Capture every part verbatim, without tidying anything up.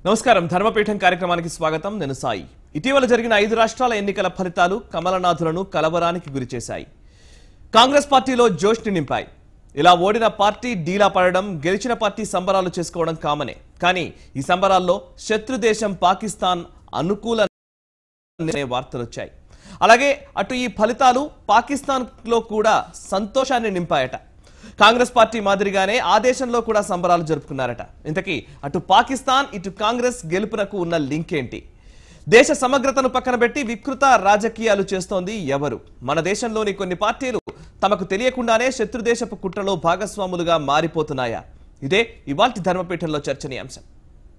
నమస్కారం ధర్మపీఠం కార్యక్రమానికి స్వాగతం నేను సాయి ఇటీవల జరిగిన ఐదు రాష్ట్రాల ఎన్నికల ఫలితాలు కమలనాథులను కలవరానికి గురిచేశాయి కాంగ్రెస్ పార్టీలో జోష్ని నింపాయి ఇలా ఓడిన పార్టీ డీలా పడడం గెలిచిన పార్టీ సంబరాలు చేసుకోవడం కామనే కానీ ఈ సంబరాల్లో శత్రు దేశం పాకిస్తాన్ అనుకూల వార్తలు వచ్చాయి అలాగే అటు ఈ ఫలితాలు పాకిస్తాన్ లో కూడా సంతోషాన్ని నింపాయట కాంగ్రెస్ పార్టీ మాదిరిగానే ఆ దేశంలో కూడా సంబరాలు జరుపుకున్నారట ఇంతకీ అటు పాకిస్తాన్ ఇటు కాంగ్రెస్ గెలుపునకు ఉన్న లింక్ ఏంటి దేశ సమగ్రతను పక్కన పెట్టి వికృత రాజకీయాలు చేస్తోంది ఎవరు మన దేశంలోని కొన్ని పార్టీలు తమకు తెలియకుండానే శత్రుదేశపు కుట్రలో భాగస్వాములుగా మారిపోతున్నాయా ఇదే ఇవాల్టి ధర్మపీఠంలో చర్చనీయాంశం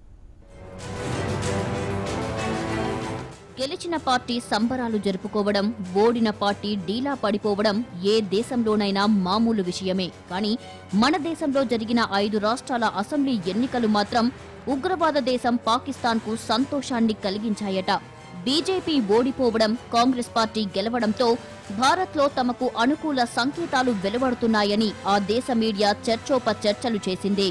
గెలిచిన పార్టీ సంబరాలు జరుపుకోవడం ఓడిన పార్టీ డీలా పడిపోవడం ఏ దేశంలోనైనా మామూలు విషయమే కానీ మన దేశంలో జరిగిన ఐదు రాష్ట్రాల అసెంబ్లీ ఎన్నికలు మాత్రం ఉగ్రవాద దేశం పాకిస్తాన్కు సంతోషాన్ని కలిగించాయట బీజేపీ ఓడిపోవడం కాంగ్రెస్ పార్టీ గెలవడంతో భారత్లో తమకు అనుకూల సంకేతాలు వెలువడుతున్నాయని ఆ దేశ మీడియా చర్చోపచర్చలు చేసింది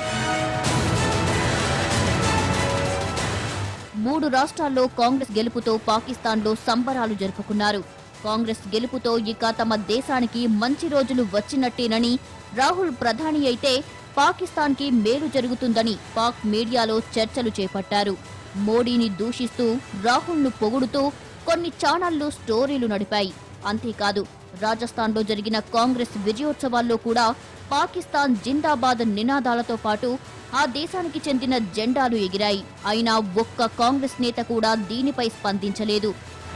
మూడు రాష్ట్రాల్లో కాంగ్రెస్ గెలుపుతో పాకిస్తాన్లో సంబరాలు జరుపుకున్నారు కాంగ్రెస్ గెలుపుతో ఇక తమ దేశానికి మంచి రోజులు వచ్చినట్టేనని రాహుల్ ప్రధాని అయితే పాకిస్తాన్కి మేలు జరుగుతుందని పాక్ మీడియాలో చర్చలు చేపట్టారు మోడీని దూషిస్తూ రాహుల్ను పొగుడుతూ కొన్ని ఛానళ్లు స్టోరీలు నడిపాయి అంతేకాదు రాజస్థాన్లో జరిగిన కాంగ్రెస్ విజయోత్సవాల్లో కూడా పాకిస్తాన్ జిందాబాద్ నినాదాలతో పాటు ఆ దేశానికి చెందిన జెండాలు ఎగిరాయి అయినా ఒక్క కాంగ్రెస్ నేత కూడా దీనిపై స్పందించలేదు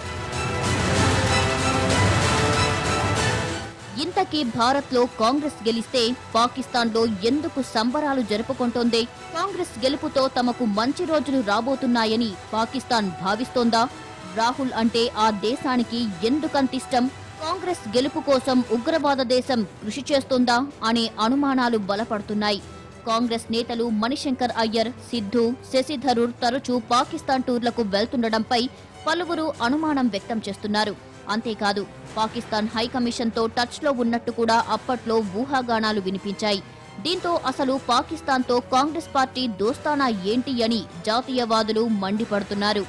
ఇంతకీ భారత్లో కాంగ్రెస్ గెలిస్తే పాకిస్తాన్లో ఎందుకు సంబరాలు జరుపుకుంటోంది కాంగ్రెస్ గెలుపుతో తమకు మంచి రోజులు రాబోతున్నాయని పాకిస్తాన్ భావిస్తోందా రాహుల్ అంటే ఆ దేశానికి ఎందుకంతిష్టం కాంగ్రెస్ గెలుపు కోసం ఉగ్రవాద దేశం కృషి చేస్తోందా అనే అనుమానాలు బలపడుతున్నాయి కాంగ్రెస్ నేతలు మణిశంకర్ అయ్యర్ సిద్ధు శశి థరూర్ తరచూ పాకిస్తాన్ టూర్లకు వెళ్తుండడంపై పలువురు అనుమానం వ్యక్తం చేస్తున్నారు అంతేకాదు పాకిస్తాన్ హైకమిషన్తో టచ్లో ఉన్నట్టు కూడా అప్పట్లో ఊహాగానాలు వినిపించాయి దీంతో అసలు పాకిస్తాన్తో కాంగ్రెస్ పార్టీ దోస్తానా ఏంటి అని జాతీయవాదులు మండిపడుతున్నారు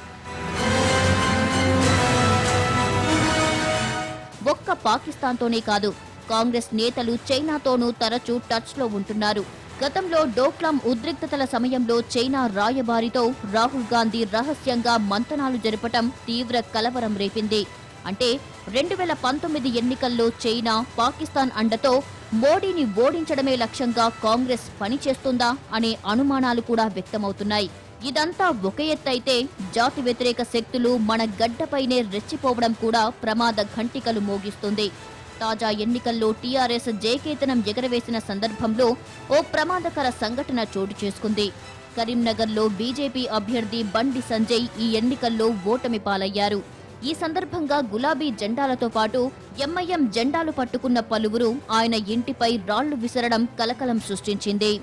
ఒక్క పాకిస్తాన్తోనే కాదు కాంగ్రెస్ నేతలు చైనాతోనూ తరచూ టచ్లో ఉంటున్నారు గతంలో డోక్లాం ఉద్రిక్తతల సమయంలో చైనా రాయబారితో రాహుల్ గాంధీ రహస్యంగా మంతనాలు జరపటం తీవ్ర కలవరం రేపింది అంటే రెండు వేల పంతొమ్మిది ఎన్నికల్లో చైనా పాకిస్తాన్ అండతో మోడీని ఓడించడమే లక్ష్యంగా కాంగ్రెస్ పనిచేస్తుందా అనే అనుమానాలు కూడా వ్యక్తమవుతున్నాయి ఇదంతా ఒక ఎత్తైతే జాతి వ్యతిరేక శక్తులు మన గడ్డపైనే రెచ్చిపోవడం కూడా ప్రమాద ఘంటికలు మోగిస్తుంది తాజా ఎన్నికల్లో టీఆర్ఎస్ జయకేతనం ఎగరవేసిన సందర్భంలో ఓ ప్రమాదకర సంఘటన చోటు చేసుకుంది కరీంనగర్లో బీజేపీ అభ్యర్థి బండి సంజయ్ ఈ ఎన్నికల్లో ఓటమి పాలయ్యారు ఈ సందర్భంగా గులాబీ జెండాలతో పాటు ఎంఐఎం జెండాలు పట్టుకున్న పలువురు ఆయన ఇంటిపై రాళ్లు విసరడం కలకలం సృష్టించింది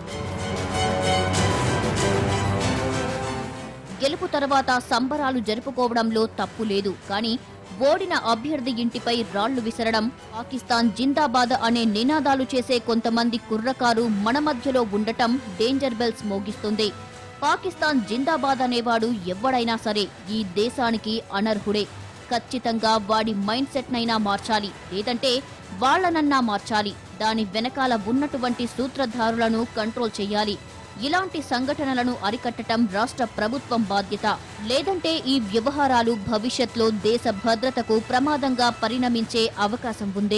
గెలుపు తర్వాత సంబరాలు జరుపుకోవడంలో తప్పు లేదు కానీ ఓడిన అభ్యర్థి ఇంటిపై రాళ్లు విసరడం పాకిస్తాన్ జిందాబాద్ అనే నినాదాలు చేసే కొంతమంది కుర్రకారు మన మధ్యలో ఉండటం డేంజర్ బెల్స్ మోగిస్తుంది పాకిస్తాన్ జిందాబాద్ అనేవాడు ఎవడైనా సరే ఈ దేశానికి అనర్హుడే ఖచ్చితంగా వాడి మైండ్ సెట్ నైనా మార్చాలి లేదంటే వాళ్లనన్నా మార్చాలి దాని వెనకాల ఉన్నటువంటి సూత్రధారులను కంట్రోల్ చేయాలి ఇలాంటి సంఘటనలను అరికట్టడం రాష్ట్ర ప్రభుత్వం బాధ్యత లేదంటే ఈ వ్యవహారాలు భవిష్యత్లో దేశ భద్రతకు ప్రమాదంగా పరిణమించే అవకాశం ఉంది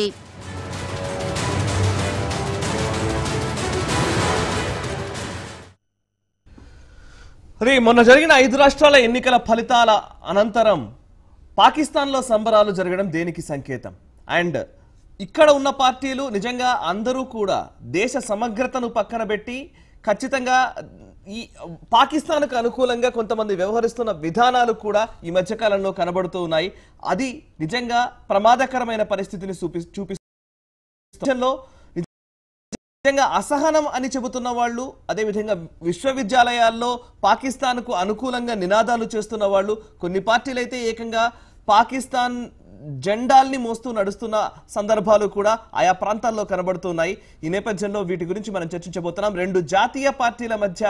అరే మొన్న జరిగిన ఐదు రాష్ట్రాల ఎన్నికల ఫలితాల అనంతరం పాకిస్తాన్లో సంబరాలు జరగడం దేనికి సంకేతం అండ్ ఇక్కడ ఉన్న పార్టీలు నిజంగా అందరూ కూడా దేశ సమగ్రతను పక్కన పెట్టి ఖచ్చితంగా ఈ పాకిస్తాన్కు అనుకూలంగా కొంతమంది వ్యవహరిస్తున్న విధానాలు కూడా ఈ మధ్యకాలంలో కనబడుతూ ఉన్నాయి అది నిజంగా ప్రమాదకరమైన పరిస్థితిని చూపి చూపిస్తుందో నిజంగా అసహనం అని చెబుతున్న వాళ్ళు అదేవిధంగా విశ్వవిద్యాలయాల్లో పాకిస్తాన్కు అనుకూలంగా నినాదాలు చేస్తున్న వాళ్ళు కొన్ని పార్టీలైతే ఏకంగా పాకిస్తాన్ జెండాల్ని మోస్తూ నడుస్తున్న సందర్భాలు కూడా ఆయా ప్రాంతాల్లో కనబడుతున్నాయి ఈ నేపథ్యంలో వీటి గురించి మనం చర్చించబోతున్నాం రెండు జాతీయ పార్టీల మధ్య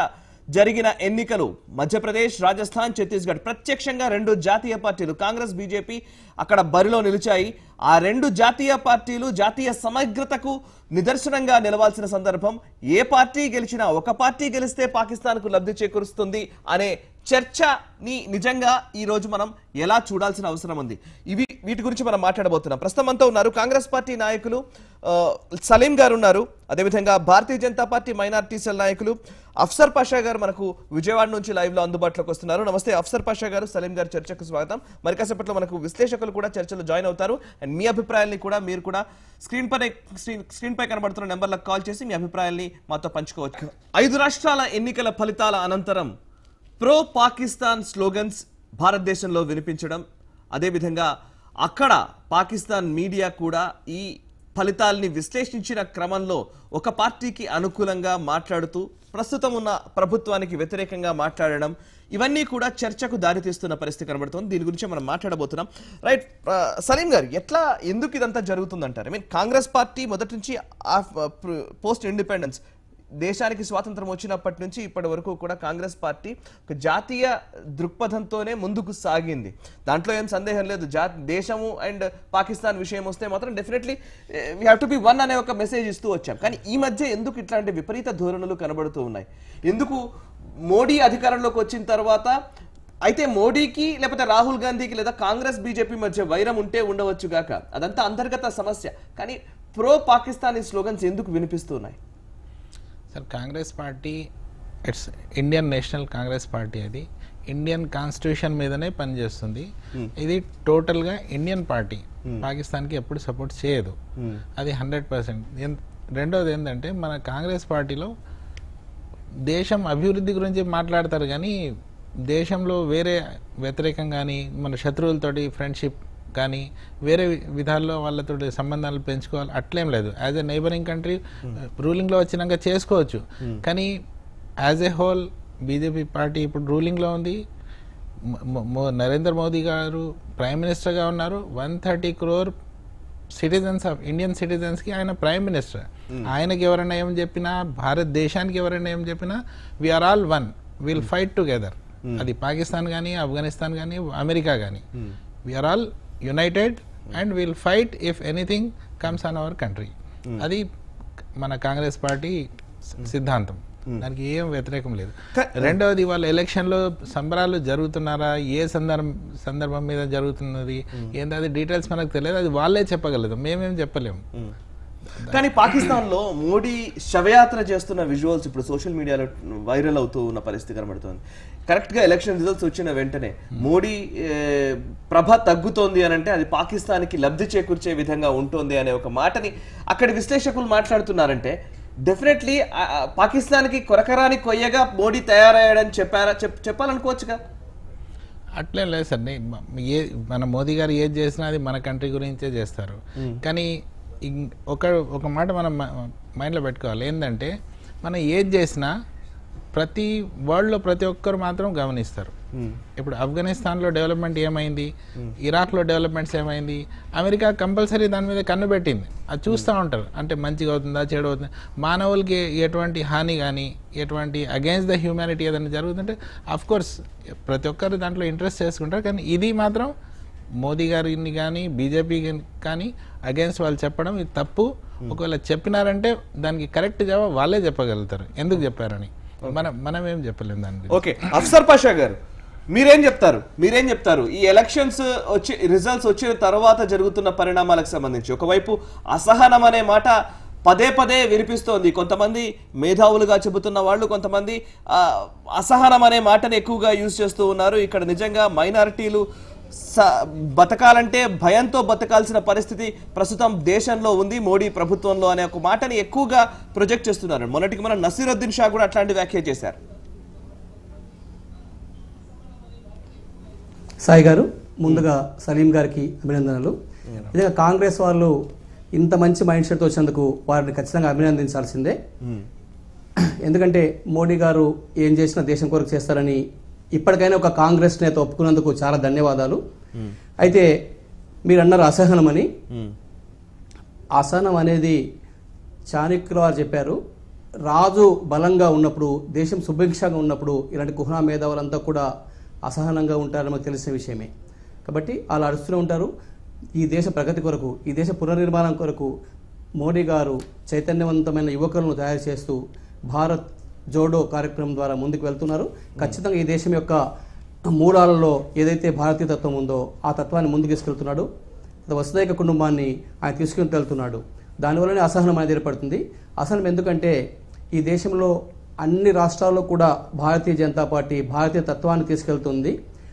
జరిగిన ఎన్నికలు మధ్యప్రదేశ్, రాజస్థాన్, ఛత్తీస్గఢ్ ప్రత్యక్షంగా రెండు జాతీయ పార్టీలు కాంగ్రెస్, బీజేపీ అక్కడ బరిలో నిలిచాయి. ఆ రెండు జాతీయ పార్టీలు జాతీయ సమగ్రతకు నిదర్శనంగా నిలవాల్సిన సందర్భం. ఏ పార్టీ గెలిచినా, ఒక పార్టీ గెలిస్తే పాకిస్తాన్కు లబ్ధి చేకూరుస్తుంది అనే చర్చని నిజంగా ఈ రోజు మనం ఎలా చూడాల్సిన అవసరం ఉంది. ఇవి వీటి గురించి మనం మాట్లాడబోతున్నాం. ప్రస్తుతం అంతా ఉన్నారు కాంగ్రెస్ పార్టీ నాయకులు సలీం గారు ఉన్నారు, అదేవిధంగా Bharatiya Janata party minority cell నాయకులు అఫ్సర్ పాషా గారు మనకు విజయవాడ నుంచి లైవ్ లో అందుబాటులోకి వస్తున్నారు. నమస్తే అఫ్సర్ పాషా గారు, సలీం గారు చర్చకు స్వాగతం. మరి కాసేపట్లో మనకు విశ్లేషకులు కూడా చర్చలో జాయిన్ అవుతారు. అండ్ మీ అభిప్రాయాల్ని కూడా మీరు కూడా స్క్రీన్ పై స్క్రీన్ స్క్రీన్ పై కనబడుతున్న నెంబర్లకు కాల్ చేసి మీ అభిప్రాయాల్ని మాతో పంచుకోవచ్చు. ఐదు రాష్ట్రాల ఎన్నికల ఫలితాల అనంతరం ప్రో పాకిస్తాన్ స్లోగన్స్ భారతదేశంలో వినిపించడం, అదేవిధంగా అక్కడ పాకిస్తాన్ మీడియా కూడా ఈ ఫలితాల్ని విశ్లేషించిన క్రమంలో ఒక పార్టీకి అనుకూలంగా మాట్లాడుతూ ప్రస్తుతం ఉన్న ప్రభుత్వానికి వ్యతిరేకంగా మాట్లాడడం, ఇవన్నీ కూడా చర్చకు దారితీస్తున్న పరిస్థితి కనబడుతుంది. దీని గురించి మనం మాట్లాడబోతున్నాం. రైట్, సలీం గారు, ఎట్లా ఎందుకు ఇదంతా జరుగుతుందంటారు? ఐ మీన్ కాంగ్రెస్ పార్టీ మొదటి నుంచి పోస్ట్ ఇండిపెండెన్స్ దేశానికి స్వాతంత్రం వచ్చినప్పటి నుంచి ఇప్పటి వరకు కూడా కాంగ్రెస్ పార్టీ ఒక జాతీయ దృక్పథంతోనే ముందుకు సాగింది. దాంట్లో ఏం సందేహం లేదు. జా దేశము అండ్ పాకిస్తాన్ విషయం వస్తే మాత్రం definitely we have to be one అనే ఒక మెసేజ్ ఇస్తూ వచ్చాం. కానీ ఈ మధ్య ఎందుకు ఇట్లాంటి విపరీత ధోరణులు కనబడుతూ ఉన్నాయి? ఎందుకు మోడీ అధికారంలోకి వచ్చిన తర్వాత అయితే మోడీకి లేకపోతే రాహుల్ గాంధీకి లేదా కాంగ్రెస్ బీజేపీ మధ్య వైరం ఉంటే ఉండవచ్చు గాక, అదంతా అంతర్గత సమస్య. కానీ ప్రో పాకిస్తానీ స్లోగన్స్ ఎందుకు వినిపిస్తున్నాయి? Sir, Congress party it's Indian national Congress party. అది ఇండియన్ కాన్స్టిట్యూషన్ మీదనే పనిచేస్తుంది. ఇది టోటల్గా ఇండియన్ పార్టీ. పాకిస్తాన్కి ఎప్పుడు సపోర్ట్ చేయదు, అది హండ్రెడ్ పర్సెంట్. రెండోది ఏంటంటే, మన కాంగ్రెస్ పార్టీలో దేశం అభివృద్ధి గురించి మాట్లాడతారు, కానీ దేశంలో వేరే వ్యతిరేకం కానీ మన శత్రువులతోటి ఫ్రెండ్షిప్ కానీ వేరే విధాల్లో వాళ్ళతో సంబంధాలు పెంచుకోవాలి అట్లేం లేదు. యాజ్ ఎ నైబరింగ్ కంట్రీ రూలింగ్లో వచ్చినాక చేసుకోవచ్చు. కానీ as a whole BJP party ఇప్పుడు రూలింగ్లో ఉంది. నరేంద్ర మోదీ గారు ప్రైమ్ మినిస్టర్గా ఉన్నారు. One thirty crore citizens of Indian సిటిజన్స్కి ఆయన ప్రైమ్ మినిస్టర్. ఆయనకి ఎవరైనా ఏం చెప్పినా, భారతదేశానికి ఎవరైనా ఏం చెప్పినా, we're all one, will fight together. అది పాకిస్తాన్ కానీ, ఆఫ్ఘనిస్తాన్ కానీ, అమెరికా కానీ, we're all united and will fight if anything comes on our country. అది మన కాంగ్రెస్ పార్టీ సిద్ధాంతం. దానికి ఏం వ్యతిరేకం లేదు. రెండవది, వాళ్ళ ఎలక్షన్లో సంబరాలు జరుగుతున్నారా, ఏ సందర్భం సందర్భం మీద జరుగుతున్నది ఏంటి, అది డీటెయిల్స్ మనకు తెలియదు. అది వాళ్ళే చెప్పగలదు, మేమేం చెప్పలేము. కానీ పాకిస్తాన్ లో మోడీ శవయాత్ర చేస్తున్న విజువల్స్ ఇప్పుడు సోషల్ మీడియాలో వైరల్ అవుతూ ఉన్న పరిస్థితి కనబడుతోంది. కరెక్ట్ గా ఎలక్షన్ రిజల్ట్స్ వచ్చిన వెంటనే మోడీ ప్రభ తగ్గుతోంది అని అంటే అది పాకిస్తాన్కి లబ్ధి చేకూర్చే విధంగా ఉంటుంది అనే ఒక మాటని అక్కడి విశ్లేషకులు మాట్లాడుతున్నారంటే, డెఫినెట్లీ పాకిస్తాన్కి కొరకరాని కొయ్యగా మోడీ తయారయ్యాడని చెప్పారా చెప్పాలనుకోవచ్చుగా? అట్లేం లేదు సార్. ఏ మన మోదీ గారు ఏది చేసినా అది మన కంట్రీ గురించే చేస్తారు. కానీ ఒక ఒక మాట మనం మైండ్లో పెట్టుకోవాలి. ఏంటంటే, మనం ఏది చేసినా ప్రతి వరల్డ్లో ప్రతి ఒక్కరు మాత్రం గమనిస్తారు. ఇప్పుడు ఆఫ్ఘనిస్తాన్లో డెవలప్మెంట్ ఏమైంది, ఇరాక్లో డెవలప్మెంట్స్ ఏమైంది, అమెరికా కంపల్సరీ దాని మీద కన్ను పెట్టింది. అది చూస్తూ ఉంటారు. అంటే మంచిగా అవుతుందా, చెడు అవుతుందా, మానవులకి ఎటువంటి హాని కానీ, ఎటువంటి అగైన్స్ ద హ్యూమానిటీ ఏదైనా జరుగుతుంటే అఫ్కోర్స్ ప్రతి ఒక్కరు దాంట్లో ఇంట్రెస్ట్ చేసుకుంటారు. కానీ ఇది మాత్రం మోదీ గారిని కానీ బీజేపీ కానీ అగైన్స్ వాళ్ళు చెప్పడం ఇది తప్పు. ఒకవేళ చెప్పినారంటే దానికి కరెక్ట్ జవాబు వాళ్ళే చెప్పగలుగుతారు, ఎందుకు చెప్పారని. మనం మనం ఏం చెప్పలేము దానికి. ఓకే, అఫ్సర్ పాషా గారు, మీరేం చెప్తారు మీరేం చెప్తారు ఈ ఎలక్షన్స్ వచ్చి రిజల్ట్స్ వచ్చిన తర్వాత జరుగుతున్న పరిణామాలకు సంబంధించి? ఒకవైపు అసహనం అనే మాట పదే పదే వినిపిస్తోంది. కొంతమంది మేధావులుగా చెబుతున్న వాళ్ళు కొంతమంది అసహనం అనే మాటని ఎక్కువగా యూజ్ చేస్తూ ఉన్నారు. ఇక్కడ నిజంగా మైనారిటీలు బతకాలంటే భయంతో బతకాల్సిన పరిస్థితి ప్రస్తుతం దేశంలో ఉంది మోడీ ప్రభుత్వంలో అనే ఒక మాటని ఎక్కువగా ప్రొజెక్ట్ చేస్తున్నారు. మొన్నటికి మన నసీరుద్దీన్ షా కూడా అట్లాంటి వ్యాఖ్య చేశారు. సాయి గారు, ముందుగా సలీం గారికి అభినందనలు. నిజంగా కాంగ్రెస్ వాళ్ళు ఇంత మంచి మైండ్ సెట్తో వచ్చినందుకు వారిని ఖచ్చితంగా అభినందించాల్సిందే. ఎందుకంటే మోడీ గారు ఏం చేసినా దేశం కొరకు చేస్తారని ఇప్పటికైనా ఒక కాంగ్రెస్ నేత ఒప్పుకున్నందుకు చాలా ధన్యవాదాలు. అయితే మీరు అన్నారు అసహనం అని. అసహనం అనేది చాణక్యుల వారు చెప్పారు, రాజు బలంగా ఉన్నప్పుడు, దేశం సుభిక్షంగా ఉన్నప్పుడు ఇలాంటి కుహనా మేధావులంతా కూడా అసహనంగా ఉంటారని మనకు తెలిసిన విషయమే. కాబట్టి అలా అడుస్తూనే ఉంటారు. ఈ దేశ ప్రగతి కొరకు, ఈ దేశ పునర్నిర్మాణం కొరకు మోడీ గారు చైతన్యవంతమైన యువకులను తయారు చేస్తూ భారత్ జోడో కార్యక్రమం ద్వారా ముందుకు వెళ్తున్నారు. ఖచ్చితంగా ఈ దేశం యొక్క మూలాలలో ఏదైతే భారతీయ తత్వం ఉందో ఆ తత్వాన్ని ముందుకు తీసుకెళ్తున్నాడు. వసుదైక కుటుంబాన్ని ఆయన తీసుకుని వెళ్తున్నాడు. దానివల్లనే అసహనం అనేది ఏర్పడుతుంది. అసహనం ఎందుకంటే ఈ దేశంలో అన్ని రాష్ట్రాల్లో కూడా భారతీయ జనతా పార్టీ భారతీయ తత్వాన్ని తీసుకెళ్తుంది.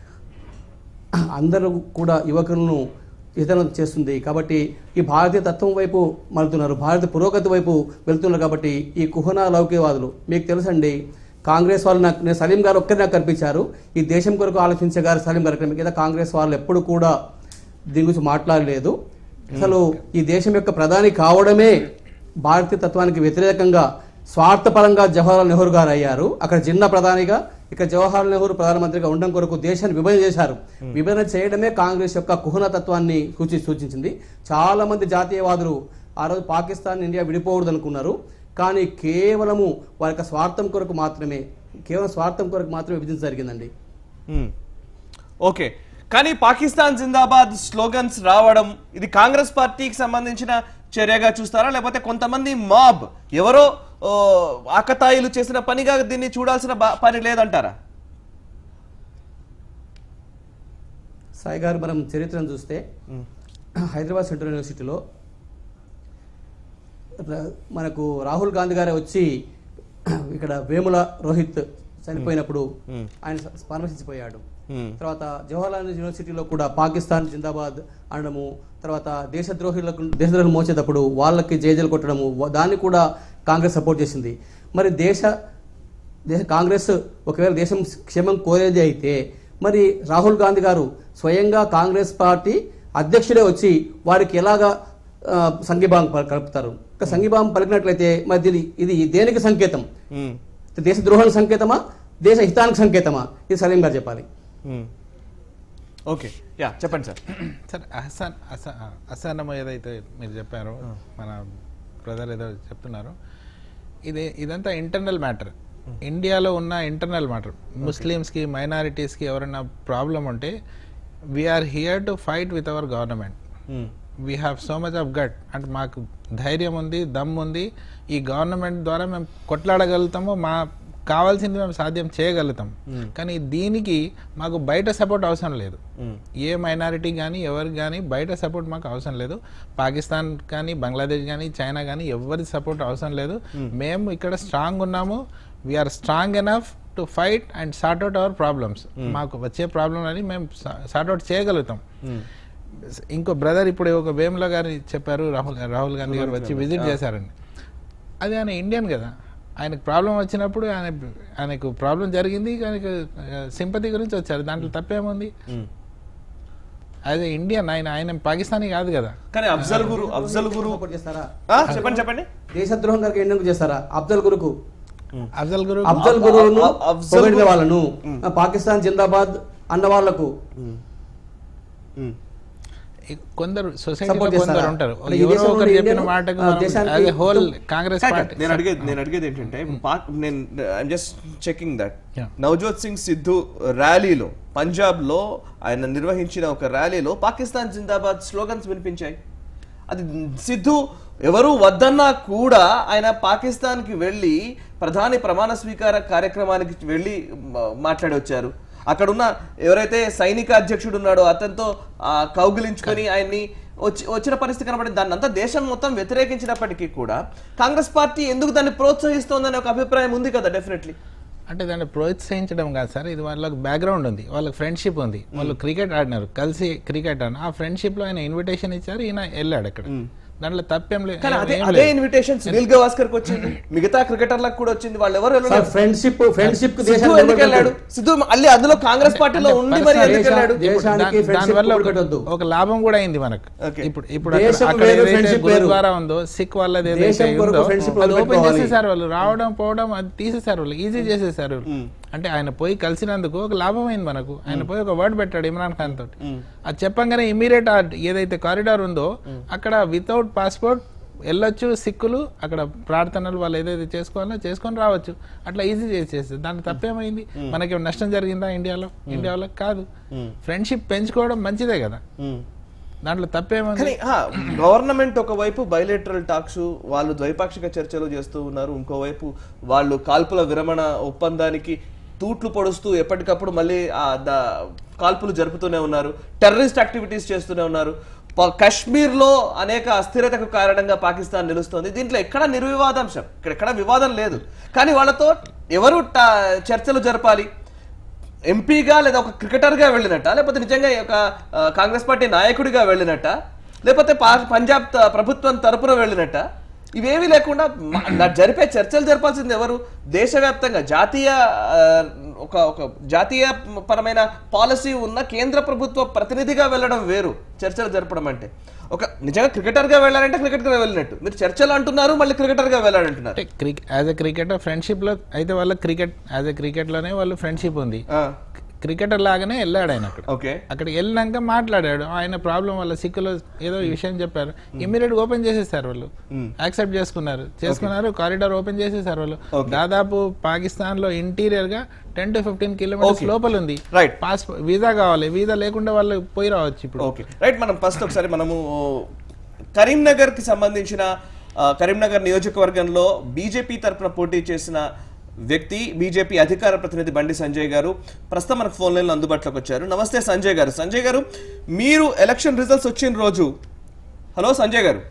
అందరూ కూడా యువకులను ఇతరులను చేస్తుంది. కాబట్టి ఈ భారతీయ తత్వం వైపు మలుతున్నారు, భారతీయ పురోగతి వైపు వెళ్తున్నారు. కాబట్టి ఈ కుహనా లౌకికవాదులు మీకు తెలుసండి, కాంగ్రెస్ వాళ్ళు నాకు నేను సలీం గారు ఒక్కరి నాకు కనిపించారు. ఈ దేశం కొరకు ఆలోచించే గారు సలీం గారు మిగతా కాంగ్రెస్ వాళ్ళు ఎప్పుడు కూడా దీని గురించి మాట్లాడలేదు. అసలు ఈ దేశం యొక్క ప్రధాని కావడమే భారతీయ తత్వానికి వ్యతిరేకంగా స్వార్థపరంగా జవహర్లాల్ నెహ్రూ గారు అయ్యారు. అక్కడ జిన్నా ప్రధానిగా, ఇక్కడ జవహర్లాల్ నెహ్రూ ప్రధానమంత్రిగా ఉండడం కొరకు దేశాన్ని విభజన చేశారు. విభజన చేయడమే కాంగ్రెస్ యొక్క కుహన తత్వాన్ని సూచి సూచించింది. చాలా మంది జాతీయవాదులు ఆ రోజు పాకిస్తాన్ ఇండియా విడిపోకూడదు అనుకున్నారు. కానీ కేవలము వారి యొక్క స్వార్థం కొరకు మాత్రమే కేవలం స్వార్థం కొరకు మాత్రమే విభజన జరిగిందండి. ఓకే, కానీ పాకిస్తాన్ జిందాబాద్ స్లోగన్స్ రావడం ఇది కాంగ్రెస్ పార్టీకి సంబంధించిన చర్యగా చూస్తారా, లేకపోతే కొంతమంది మాబ్ ఎవరో ఆకతాయిలు చేసిన పనిగా దీన్ని చూడాల్సిన పని లేదంటారా? సాయి గారు, మనం చరిత్రను చూస్తే హైదరాబాద్ సెంట్రల్ యూనివర్సిటీలో మనకు రాహుల్ గాంధీ గారే వచ్చి ఇక్కడ వేముల రోహిత్ చనిపోయినప్పుడు ఆయన పరామర్శించిపోయాడు. తర్వాత జవహర్లాల్ యూనివర్సిటీలో కూడా పాకిస్తాన్ జిందాబాద్ అనడము, తర్వాత దేశద్రోహులకు దేశద్రోహులు మోసేటప్పుడు వాళ్ళకి జేజలు కొట్టడము, దాన్ని కూడా కాంగ్రెస్ సపోర్ట్ చేసింది. మరి దేశ దేశ కాంగ్రెస్ ఒకవేళ దేశం క్షేమం కోరేది అయితే మరి రాహుల్ గాంధీ గారు స్వయంగా కాంగ్రెస్ పార్టీ అధ్యక్షుడే వచ్చి వారికి ఎలాగా సంఘీభావం కలుపుతారు? సంఘీభావం పలికినట్లయితే మరి ఇది ఇది దేనికి సంకేతం? దేశ ద్రోహానికి సంకేతమా, దేశ హితానికి సంకేతమా? ఇది సలీం గారు చెప్పాలి. ఓకే, యా చెప్పండి సార్. సార్ అహసాన్ అసహనం ఏదైతే మీరు చెప్పారో, మన బ్రదర్ ఏదో చెప్తున్నారో, ఇది ఇదంతా ఇంటర్నల్ మ్యాటర్, ఇండియాలో ఉన్న ఇంటర్నల్ మ్యాటర్. ముస్లిమ్స్కి, మైనారిటీస్కి ఎవరైనా ప్రాబ్లం ఉంటే we're here to fight with our government. We have so much of gut అంటే మాకు ధైర్యం ఉంది, దమ్ ఉంది. ఈ గవర్నమెంట్ ద్వారా మేము కొట్లాడగలుగుతాము, మా కావాల్సింది మేము సాధ్యం చేయగలుగుతాం. కానీ దీనికి మాకు బయట సపోర్ట్ అవసరం లేదు. ఏ మైనారిటీ కానీ ఎవరికి కానీ బయట సపోర్ట్ మాకు అవసరం లేదు. పాకిస్తాన్ కానీ, బంగ్లాదేశ్ కానీ, చైనా కానీ ఎవరి సపోర్ట్ అవసరం లేదు. మేము ఇక్కడ స్ట్రాంగ్ ఉన్నాము. We're strong enough to fight and sort out our problems. మాకు వచ్చే ప్రాబ్లం అని మేము సార్ట్ అవుట్ చేయగలుగుతాం. ఇంకో బ్రదర్ ఇప్పుడు ఒక వేముల గారు చెప్పారు, రాహుల్ రాహుల్ గాంధీ గారు వచ్చి విజిట్ చేశారండి. అది ఆయన ఇండియన్ కదా, ఆయనకు ప్రాబ్లం వచ్చినప్పుడు ఆయన ఆయనకు ప్రాబ్లం జరిగింది, ఆయనకు సింపతి గురించి వచ్చారు. దాంట్లో తప్పేముంది? అదే ఇండియన్, ఆయన ఆయన పాకిస్తానీ కాదు కదా. కానీ అఫ్జల్ గురు అఫ్జల్ గురు చేస్తారా? చెప్పండి చెప్పండి. దేశద్రోహం కనుక ఎందుకు చేస్తారా? అఫ్జల్ గురుకు అఫ్జల్ గురు అఫ్జల్ గురువును పొగిడిన వాళ్ళను, పాకిస్తాన్ జిందాబాద్ అన్న వాళ్లకు కొందరు సొసైటీలో కొందరు ఉంటారు, ఎవరో ఒకరు చెప్పిన మాటకు హోల్ కాంగ్రెస్ పార్టీ. నేను అడిగేది నేను అడిగేది ఏంటంటే, నేను I'm just checking that Navjot Singh Sidhu ర్యాలీలో, పంజాబ్ లో ఆయన నిర్వహించిన ఒక ర్యాలీలో పాకిస్తాన్ జిందాబాద్ స్లోగన్స్ వినిపించాయి. అది సిద్ధు ఎవరు వద్దన్నా కూడా ఆయన పాకిస్తాన్ కి వెళ్ళి ప్రధాని ప్రమాణ స్వీకార కార్యక్రమానికి వెళ్ళి మాట్లాడి వచ్చారు. అక్కడున్న ఎవరైతే సైనిక అధ్యక్షుడు ఉన్నాడో అతనితో కౌగిలించుకొని ఆయన్ని వచ్చి వచ్చిన పరిస్థితి కనబడింది. దాన్ని అంతా దేశం మొత్తం వ్యతిరేకించినప్పటికీ కూడా కాంగ్రెస్ పార్టీ ఎందుకు దాన్ని ప్రోత్సహిస్తోందనే ఒక అభిప్రాయం ఉంది కదా. డెఫినెట్లీ అంటే దాన్ని ప్రోత్సహించడం కాదు సార్, ఇది వాళ్ళకి బ్యాక్గ్రౌండ్ ఉంది, వాళ్ళకి ఫ్రెండ్షిప్ ఉంది, వాళ్ళు క్రికెట్ ఆడినారు, కలిసి క్రికెట్ ఆడిన ఆ ఫ్రెండ్షిప్ లో ఆయన ఇన్విటేషన్ ఇచ్చారు, ఈయన వెళ్ళాడు అక్కడ. దాంట్లో తప్పేం లేదు. అదే ఇన్విటేషన్ సునీల్ గవాస్కర్ కి వచ్చింది, మిగతా క్రికెటర్లకు కూడా వచ్చింది. వాళ్ళు ఎవరు ఫ్రెండ్షిప్ ఫ్రెండ్షిప్ ఎందుకు వెళ్ళాడు సిద్ధు? మళ్ళీ అందులో కాంగ్రెస్ పార్టీలో ఉండి మరి ఎందుకు వెళ్ళాడు? దానివల్ల ఒక లాభం కూడా అయింది మనకు. ఇప్పుడు ఇప్పుడు అక్కడ ఏదైతే గురుద్వారా ఉందో, సిక్ వాళ్ళది ఏదైతే ఉందో అది ఓపెన్ చేసేసారు వాళ్ళు. రావడం పోవడం అది తీసేసారు వాళ్ళు, ఈజీ చేసేసారు. అంటే ఆయన పోయి కలిసినందుకు ఒక లాభం అయింది మనకు. ఆయన పోయి ఒక వర్డ్ పెట్టాడు ఇమ్రాన్ ఖాన్ తోటి. అది చెప్పంగానే ఇమీడియట్ ఏదైతే కారిడార్ ఉందో అక్కడ వితౌట్ పాస్పోర్ట్ వెళ్ళొచ్చు సిక్కులు అక్కడ ప్రార్థనలు వాళ్ళు ఏదైతే చేసుకోవాలో చేసుకొని రావచ్చు, అట్లా ఈజీ చేసేది. దానికి తప్పేమైంది? మనకి నష్టం జరిగిందా ఇండియాలో? ఇండియాలో కాదు. ఫ్రెండ్షిప్ పెంచుకోవడం మంచిదే కదా, దాంట్లో తప్పేమైంది? గవర్నమెంట్ ఒకవైపు బైలేటరల్ టాక్స్, వాళ్ళు ద్వైపాక్షిక చర్చలు చేస్తూ ఉన్నారు, ఇంకోవైపు వాళ్ళు కాల్పుల విరమణ ఒప్పందానికి తూట్లు పొడుస్తూ ఎప్పటికప్పుడు మళ్ళీ కాల్పులు జరుపుతూనే ఉన్నారు, టెర్రరిస్ట్ యాక్టివిటీస్ చేస్తూనే ఉన్నారు. కశ్మీర్ లో అనేక అస్థిరతకు కారణంగా పాకిస్తాన్ నిలుస్తోంది. దీంట్లో ఎక్కడ నిర్వివాదాంశం, ఇక్కడ ఎక్కడ వివాదం లేదు. కానీ వాళ్ళతో ఎవరు చర్చలు జరపాలి? ఎంపీగా లేదా ఒక క్రికెటర్గా వెళ్ళినట్ట, లేకపోతే నిజంగా ఒక కాంగ్రెస్ పార్టీ నాయకుడిగా వెళ్ళినట్ట, లేకపోతే పంజాబ్ ప్రభుత్వం తరపున వెళ్ళినట్ట? ఇవేమీ లేకుండా జరిపే చర్చలు జరపాల్సింది ఎవరు? దేశవ్యాప్తంగా జాతీయ ఒక ఒక జాతీయ పరమైన పాలసీ ఉన్న కేంద్ర ప్రభుత్వ ప్రతినిధిగా వెళ్ళడం వేరు, చర్చలు జరపడం అంటే. ఒక నిజంగా క్రికెటర్ గా వెళ్ళాలంటే క్రికెట్ గా వెళ్ళినట్టు, మీరు చర్చలు అంటున్నారు, మళ్ళీ క్రికెటర్ గా వెళ్ళాలంటున్నారు. యాజ్ ఎ క్రికెటర్ ఫ్రెండ్షిప్ లో అయితే వాళ్ళ క్రికెట్ యాజ్ ఎ క్రికెట్ లోనే వాళ్ళు ఫ్రెండ్షిప్ ఉంది. క్రికెటర్ లాగానే వెళ్ళాడు ఆయన అక్కడ. అక్కడికి వెళ్ళినాక మాట్లాడాడు, ఆయన ప్రాబ్లం వల్ల సిక్కులో ఏదో విషయం చెప్పారు, ఇమ్మీడియట్ ఓపెన్ చేసేసారు వాళ్ళు, యాక్సెప్ట్ చేసుకున్నారు చేసుకున్నారు కారిడార్ ఓపెన్ చేసేసారు వాళ్ళు. దాదాపు పాకిస్తాన్ లో ఇంటీరియర్ గా టెన్ టు ఫిఫ్టీన్ కిలోమీటర్స్ లోపల ఉంది. పాస్ వీసా కావాలి, వీసా లేకుండా వాళ్ళు పోయి రావచ్చు ఇప్పుడు. రైట్, మనం ఫస్ట్ ఒకసారి మనము కరీంనగర్ కి సంబంధించిన కరీంనగర్ నియోజకవర్గంలో బీజేపీ తరఫున పోటీ చేసిన వ్యక్తి, బీజేపీ అధికార ప్రతినిధి బండి సంజయ్ గారు ప్రస్తుతం మనకు ఫోన్ లైన్ అందుబాటులోకి వచ్చారు. నమస్తే సంజయ్ గారు. సంజయ్ గారు, మీరు ఎలక్షన్ రిజల్ట్స్ వచ్చిన రోజు, హలో సంజయ్ గారు,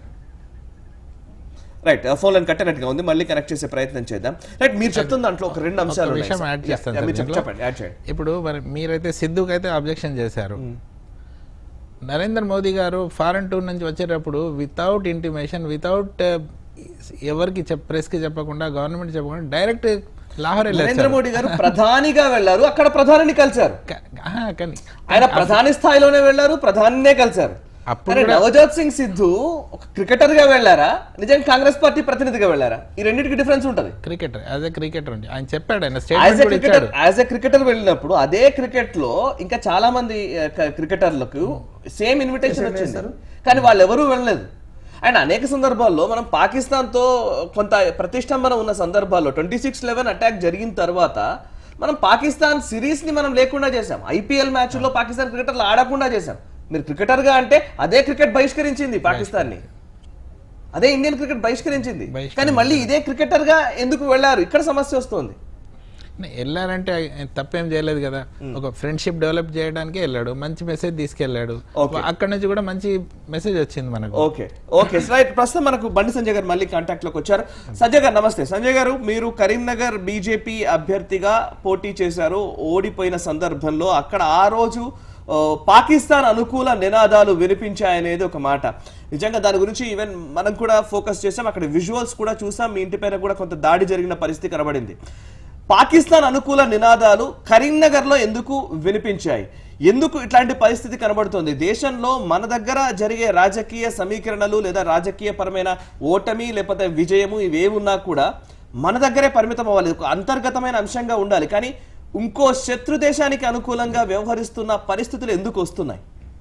రైట్, ఫోన్ లైన్ కట్టినట్టుగా ఉంది, మళ్ళీ కనెక్ట్ చేసే ప్రయత్నం చేద్దాం. రైట్, మీరు చెప్తున్న దాంట్లో ఒక రెండు అంశాలు చెప్పండి. ఇప్పుడు మరి మీరైతే సిద్ధుకు అయితే అబ్జెక్షన్ చేశారు. నరేంద్ర మోదీ గారు ఫారెన్ టూర్ నుంచి వచ్చేటప్పుడు వితౌట్ ఇంటిమేషన్, వితౌట్ ఎవరికి ప్రెస్ కి చెప్పకుండా, గవర్నమెంట్ చెప్పకుండా డైరెక్ట్ లాహోర్ నరేంద్ర మోడీ గారు ప్రధానిగా వెళ్లారు, అక్కడ ప్రధానిని కలిశారు. కానీ ఆయన ప్రధాని స్థాయిలోనే వెళ్లారు, ప్రధానినే కలిశారు. అప్పుడు నవజోత్ సింగ్ సిద్ధు ఒక క్రికెటర్ గా వెళ్లారా, నిజంగా కాంగ్రెస్ పార్టీ ప్రతినిధిగా వెళ్లారా? ఈ రెండింటికి డిఫరెన్స్ ఉంటుంది. క్రికెటర్ యాజ్ ఎ క్రికెటర్ అండి, ఆయన చెప్పాడు, ఆయన క్రికెటర్ యాజ్ ఎ క్రికెటర్ వెళ్ళినప్పుడు అదే క్రికెట్ లో ఇంకా చాలా మంది క్రికెటర్లకు సేమ్ ఇన్విటేషన్ వచ్చింది, కానీ వాళ్ళు ఎవరూ వెళ్ళలేదు. అండ్ అనేక సందర్భాల్లో మనం పాకిస్తాన్తో కొంత ప్రతిష్టంభన ఉన్న సందర్భాల్లో ట్వంటీ సిక్స్ లెవెన్ అటాక్ జరిగిన తర్వాత మనం పాకిస్తాన్ సిరీస్ ని మనం లేకుండా చేసాం, ఐపీఎల్ మ్యాచ్ల్లో పాకిస్తాన్ క్రికెటర్లు ఆడకుండా చేసాం. మీరు క్రికెటర్ గా అంటే అదే క్రికెట్ బహిష్కరించింది పాకిస్తాన్ ని, అదే ఇండియన్ క్రికెట్ బహిష్కరించింది. కానీ మళ్ళీ ఇదే క్రికెటర్ గా ఎందుకు వెళ్లారు? ఇక్కడ సమస్య వస్తుంది. వెళ్ళారంటే తప్పేం చేయలేదు కదా, ఒక ఫ్రెండ్షిప్ డెవలప్ చేయడానికి వెళ్ళాడు, మంచి మెసేజ్ తీసుకెళ్లాడు, అక్కడ నుంచి కూడా మంచి మెసేజ్ వచ్చింది మనకు. ఓకే ఓకే రైట్, ప్రస్తుతం మనకు బండి సంజయ్ గారు మళ్ళీ కాంటాక్ట్ లోకి వచ్చారు. సంజయ్ గారు నమస్తే. సంజయ్ గారు, మీరు కరీంనగర్ బీజేపీ అభ్యర్థిగా పోటీ చేశారు, ఓడిపోయిన సందర్భంలో అక్కడ ఆ రోజు పాకిస్తాన్ అనుకూల నినాదాలు వినిపించాయనేది ఒక మాట. నిజంగా దాని గురించి ఈవెన్ మనం కూడా ఫోకస్ చేసాం, అక్కడ విజువల్స్ కూడా చూసాం, మీ ఇంటి పైన కూడా కొంత దాడి జరిగిన పరిస్థితి కనబడింది. పాకిస్తాన్ అనుకూల నినాదాలు కరీంనగర్ లో ఎందుకు వినిపించాయి? ఎందుకు ఇట్లాంటి పరిస్థితి కనబడుతోంది? దేశంలో మన దగ్గర జరిగే రాజకీయ సమీకరణలు లేదా రాజకీయ పరమైన ఓటమి లేకపోతే విజయము ఇవేవున్నా కూడా మన దగ్గరే పరిమితం అవ్వాలి, అంతర్గతమైన అంశంగా ఉండాలి. కానీ ఇంకో శత్రు దేశానికి అనుకూలంగా వ్యవహరిస్తున్న పరిస్థితులు ఎందుకు వస్తున్నాయి?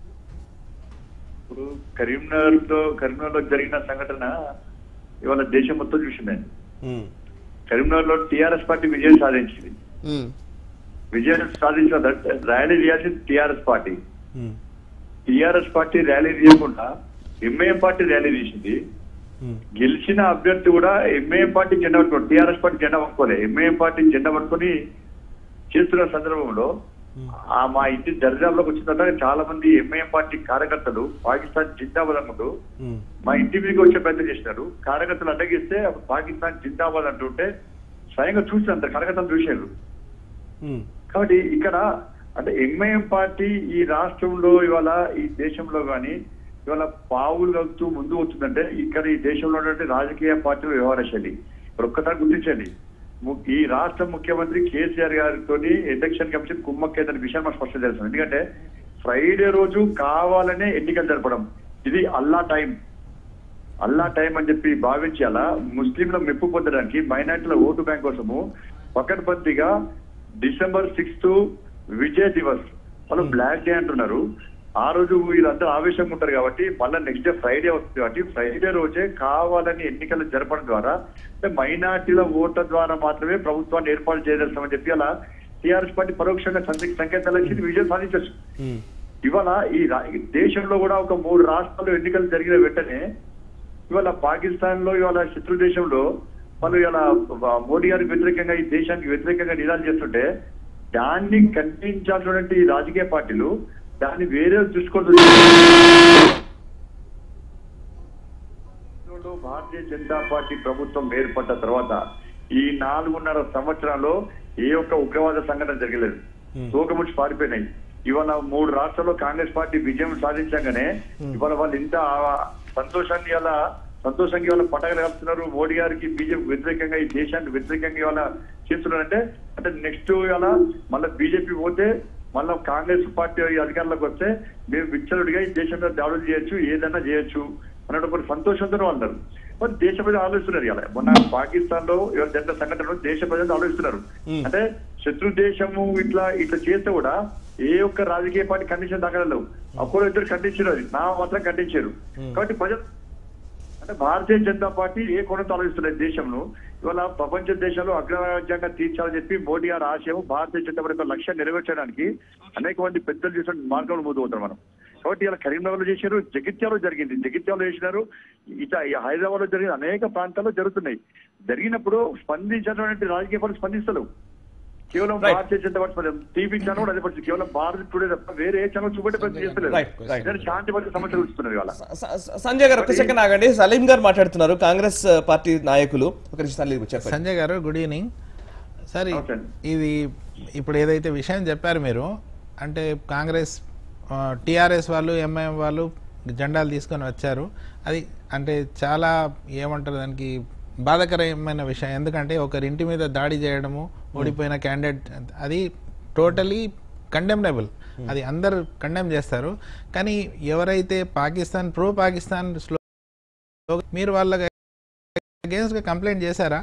ఇప్పుడు కరీంనగర్ లో కరీంనగర్ లో జరిగిన సంఘటన ఇవాళ దేశం మొత్తం చూసిందండి. కరీంనగర్ లో టిఆర్ఎస్ పార్టీ విజయం సాధించింది. విజయం సాధించిన ర్యాలీ చేయాల్సింది TRS party. TRS party rally తీయకుండా ఎంఐఎం పార్టీ ర్యాలీ తీసింది. గెలిచిన అభ్యర్థి కూడా ఎంఐఎం పార్టీ జెండా పట్టుకోండి, టిఆర్ఎస్ పార్టీ జెండా పట్టుకోలే, ఎంఐఎం పార్టీ జెండా పట్టుకొని చేస్తున్న సందర్భంలో ఆ మా ఇంటి దర్జాలోకి వచ్చిన తర్వాత చాలా మంది ఎంఐఎం పార్టీ కార్యకర్తలు పాకిస్తాన్ జిందాబాద్ అనుకుంటూ మా ఇంటి మీదకి వచ్చే ప్రయత్నం చేసినారు. కార్యకర్తలు అడ్డగిస్తే పాకిస్తాన్ జిందాబాద్ అంటుంటే స్వయంగా చూసినంత కార్యకర్తలు చూశారు. కాబట్టి ఇక్కడ అంటే ఎంఐఎం పార్టీ ఈ రాష్ట్రంలో ఇవాళ ఈ దేశంలో కానీ ఇవాళ పావులు కలుపుతూ ముందు వస్తుందంటే ఇక్కడ ఈ దేశంలో ఉన్నటువంటి రాజకీయ పార్టీలు వ్యవహారశైలి ఇప్పుడు ఒక్కసారి గుర్తించండి. ఈ రాష్ట్ర ముఖ్యమంత్రి కేసీఆర్ గారితో ఎలక్షన్ కమిషన్ కుమ్మక్కేదనే విషయం మాకు స్పష్టం తెలుస్తుంది. ఎందుకంటే ఫ్రైడే రోజు కావాలనే ఎన్నికలు జరపడం ఇది అల్లా టైం అల్లా టైం అని చెప్పి భావించి అలా ముస్లింల మెప్పు పొందడానికి మైనార్టీల ఓటు బ్యాంక్ కోసము పకడ్బందీగా డిసెంబర్ సిక్స్త్ విజయ్ దివస్ వాళ్ళు బ్లాక్ డే అంటున్నారు. ఆ రోజు వీళ్ళందరూ ఆవేశంగా ఉంటారు కాబట్టి మళ్ళీ నెక్స్ట్ డే ఫ్రైడే వస్తుంది కాబట్టి ఫ్రైడే రోజే కావాలని ఎన్నికలు జరపడం ద్వారా మైనార్టీల ఓట్ల ద్వారా మాత్రమే ప్రభుత్వాన్ని ఏర్పాటు చేయదలుస్తామని చెప్పి అలా టీఆర్ఎస్ పార్టీ పరోక్షంగా సంకేతాలు ఇచ్చి విజయం సాధించవచ్చు. ఇవాళ ఈ దేశంలో కూడా ఒక మూడు రాష్ట్రాల్లో ఎన్నికలు జరిగిన వెంటనే ఇవాళ పాకిస్తాన్ లో ఇవాళ శత్రు దేశంలో వాళ్ళు ఇలా మోడీ గారికి వ్యతిరేకంగా ఈ దేశానికి వ్యతిరేకంగా నినాదాలు చేస్తుంటే దాన్ని ఖండించాల్సినటువంటి రాజకీయ పార్టీలు దాన్ని వేరే చూసుకోవచ్చు. భారతీయ జనతా పార్టీ ప్రభుత్వం ఏర్పడ్డ తర్వాత ఈ నాలుగున్నర సంవత్సరాల్లో ఏ ఒక్క ఉగ్రవాద సంఘటన జరగలేదు, తోకముడిచి పారిపోయినాయి. ఇవాళ మూడు రాష్ట్రాల్లో కాంగ్రెస్ పార్టీ విజయం సాధించగానే ఇవాళ వాళ్ళు ఇంత సంతోషాన్ని ఇలా సంతోషంగా ఇవాళ పటగలు కలుపుతున్నారు. మోడీ గారికి బీజేపీ వ్యతిరేకంగా ఈ దేశానికి వ్యతిరేకంగా ఇవాళ చేస్తున్నారంటే అంటే నెక్స్ట్ ఇవాళ మళ్ళీ బీజేపీ పోతే మళ్ళీ కాంగ్రెస్ పార్టీ అధికారంలోకి వస్తే మేము విచ్చలుడిగా ఈ దేశంలో దాడులు చేయొచ్చు, ఏదైనా చేయొచ్చు అన్నటువంటి సంతోషంతో వాళ్ళు మరి దేశ ప్రజలు ఆలోచిస్తున్నారు. ఇలా మొన్న పాకిస్తాన్ లో జరిగిన సంఘటనలో దేశ ప్రజలు ఆలోచిస్తున్నారు. అంటే శత్రు దేశము ఇట్లా ఇట్లా చేస్తే కూడా ఏ ఒక్క రాజకీయ పార్టీ ఖండించిన దాఖలు అప్పుడు ఇద్దరు ఖండించారు, అది నా మాత్రం ఖండించారు. కాబట్టి ప్రజలు అంటే భారతీయ జనతా పార్టీ ఏ కోణంతో ఆలోచిస్తున్నారు దేశంలో ఇవాళ ప్రపంచ దేశంలో అగ్రరాజ్యంగా తీర్చాలని చెప్పి మోడీ గారి ఆశయం భారతీయ జనతా పార్టీ లక్ష్యం నెరవేర్చడానికి అనేక మంది పెద్దలు చేసిన మార్గంలో ముందు పోతారు మనం. కాబట్టి ఇలా కరీంనగర్ లో చేశారు, జగిత్యాలో జరిగింది, జగిత్యాలో చేసినారు, ఇట్లా హైదరాబాద్ లో జరిగిన అనేక ప్రాంతాల్లో జరుగుతున్నాయి. జరిగినప్పుడు స్పందించినటువంటి రాజకీయ పార్టీ స్పందిస్తారు. కేవలం Bharatiya Janata party TV channel అదే పరిస్థితి, కేవలం భారత్ టుడే తప్ప వేరే ఏ ఛానల్ చూపెట్టే ప్రయత్నం చేస్తలేదు. శాంతి పరిస్థితి సమస్యలు వస్తున్నారు. ఇవాళ సంజయ్ గారు ఒక సెకండ్ ఆగండి, సలీం గారు మాట్లాడుతున్నారు, కాంగ్రెస్ పార్టీ నాయకులు. ఒక నిమిషం సంజయ్ గారు, గుడ్ ఈవినింగ్ సార్. ఇది ఇప్పుడు ఏదైతే విషయం చెప్పారు మీరు, అంటే కాంగ్రెస్ టీఆర్ఎస్ వాళ్ళు ఎంఐఎం వాళ్ళు జెండాలు తీసుకొని వచ్చారు, అది అంటే చాలా ఏమంటారు దానికి బాధాకరమైన విషయం. ఎందుకంటే ఒకరింటి మీద దాడి చేయడము, ఓడిపోయిన క్యాండిడేట్, అది టోటలీ కండెమ్నబుల్, అది అందరు కండెమ్ చేస్తారు. కానీ ఎవరైతే పాకిస్తాన్ ప్రో పాకిస్తాన్ స్లో మీరు వాళ్ళ అగేన్స్ట్ గా కంప్లైంట్ చేశారా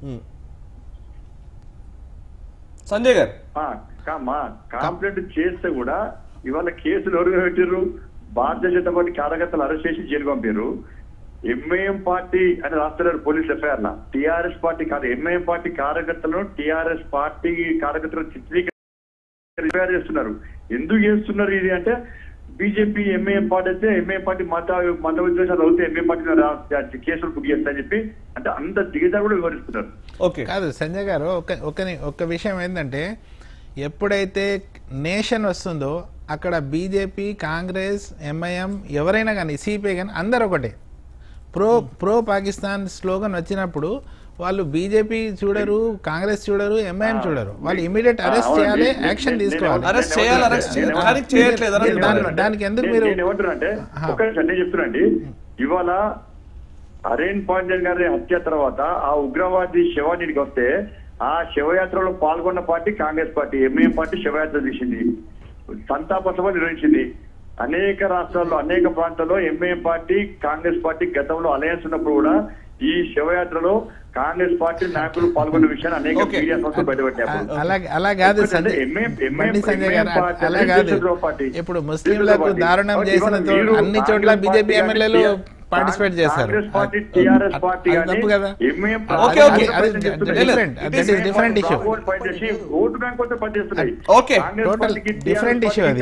సంజయ్ గారు? కంప్లైంట్ చేస్తే కూడా ఇవాళ కేసులు ఎవరు పెట్టారు? భారతీయ జనతా పార్టీ కార్యకర్తలు అరెస్ట్ చేసి జైలు పంపారు. ఎంఐఎం పార్టీ అని రాస్తున్నారు పోలీస్ ఎఫ్ఐఆర్ లా. టీఆర్ఎస్ పార్టీ కాదు, ఎంఐఎం పార్టీ కార్యకర్తలను టీఆర్ఎస్ పార్టీ కార్యకర్తలు చిత్రీకరణ చేస్తున్నారు. ఎందుకు చేస్తున్నారు ఇది అంటే బీజేపీ ఎంఐఎం పార్టీ అయితే ఎంఐఎం పార్టీ మత మత ఉద్దేశాలు అవుతే ఎంఐఎం పార్టీ కేసులు బుక్ చేస్తాయని చెప్పి అంటే అంత దిగజారు కూడా వివరిస్తున్నారు. ఓకే కాదు సంజయ్ గారు, ఒక ఒక విషయం ఏంటంటే ఎప్పుడైతే నేషన్ వస్తుందో అక్కడ బీజేపీ, కాంగ్రెస్, ఎంఐఎం ఎవరైనా కానీ సిపిఐ కానీ అందరు ఒకటే. ప్రో ప్రో పాకిస్తాన్ స్లోగన్ వచ్చినప్పుడు వాళ్ళు బీజేపీ చూడరు, కాంగ్రెస్ చూడరు, ఎంఐఎం చూడరు, వాళ్ళు ఇమీడియట్ అరెస్ట్ చేయాలి, యాక్షన్ తీసుకోవాలి. దానికి ఎందుకు మీరు ఏమంటారంటే చెప్తున్నాండి, ఇవాళ అరేన్ పాండ్యన్ గారి హత్య తర్వాత ఆ ఉగ్రవాది శవానికి వస్తే ఆ శవయాత్రలో పాల్గొన్న party Congress party, MIM party శవయాత్ర తీసింది, సంతాప సభ నిర్వహించింది. అనేక రాష్ట్రాల్లో అనేక ప్రాంతాల్లో ఎంఐఎం పార్టీ కాంగ్రెస్ పార్టీ గతంలో అలయన్స్ ఉన్నప్పుడు కూడా ఈ శవయాత్రలో కాంగ్రెస్ పార్టీ నాయకులు పాల్గొన్న విషయాన్ని అనేక మీడియా సంస్థలు బయటపెట్టారు. అలా కాదు అలా కాదు, ఇప్పుడు ముస్లింలకు దారుణం చేసిన అన్ని చోట్ల బీజేపీ ఎమ్మెల్యేలు పార్టిసిపేట్ చేశారు. తప్పు కదా, డిఫరెంట్ ఇష్యూ, డిఫరెంట్ ఇష్యూ అది.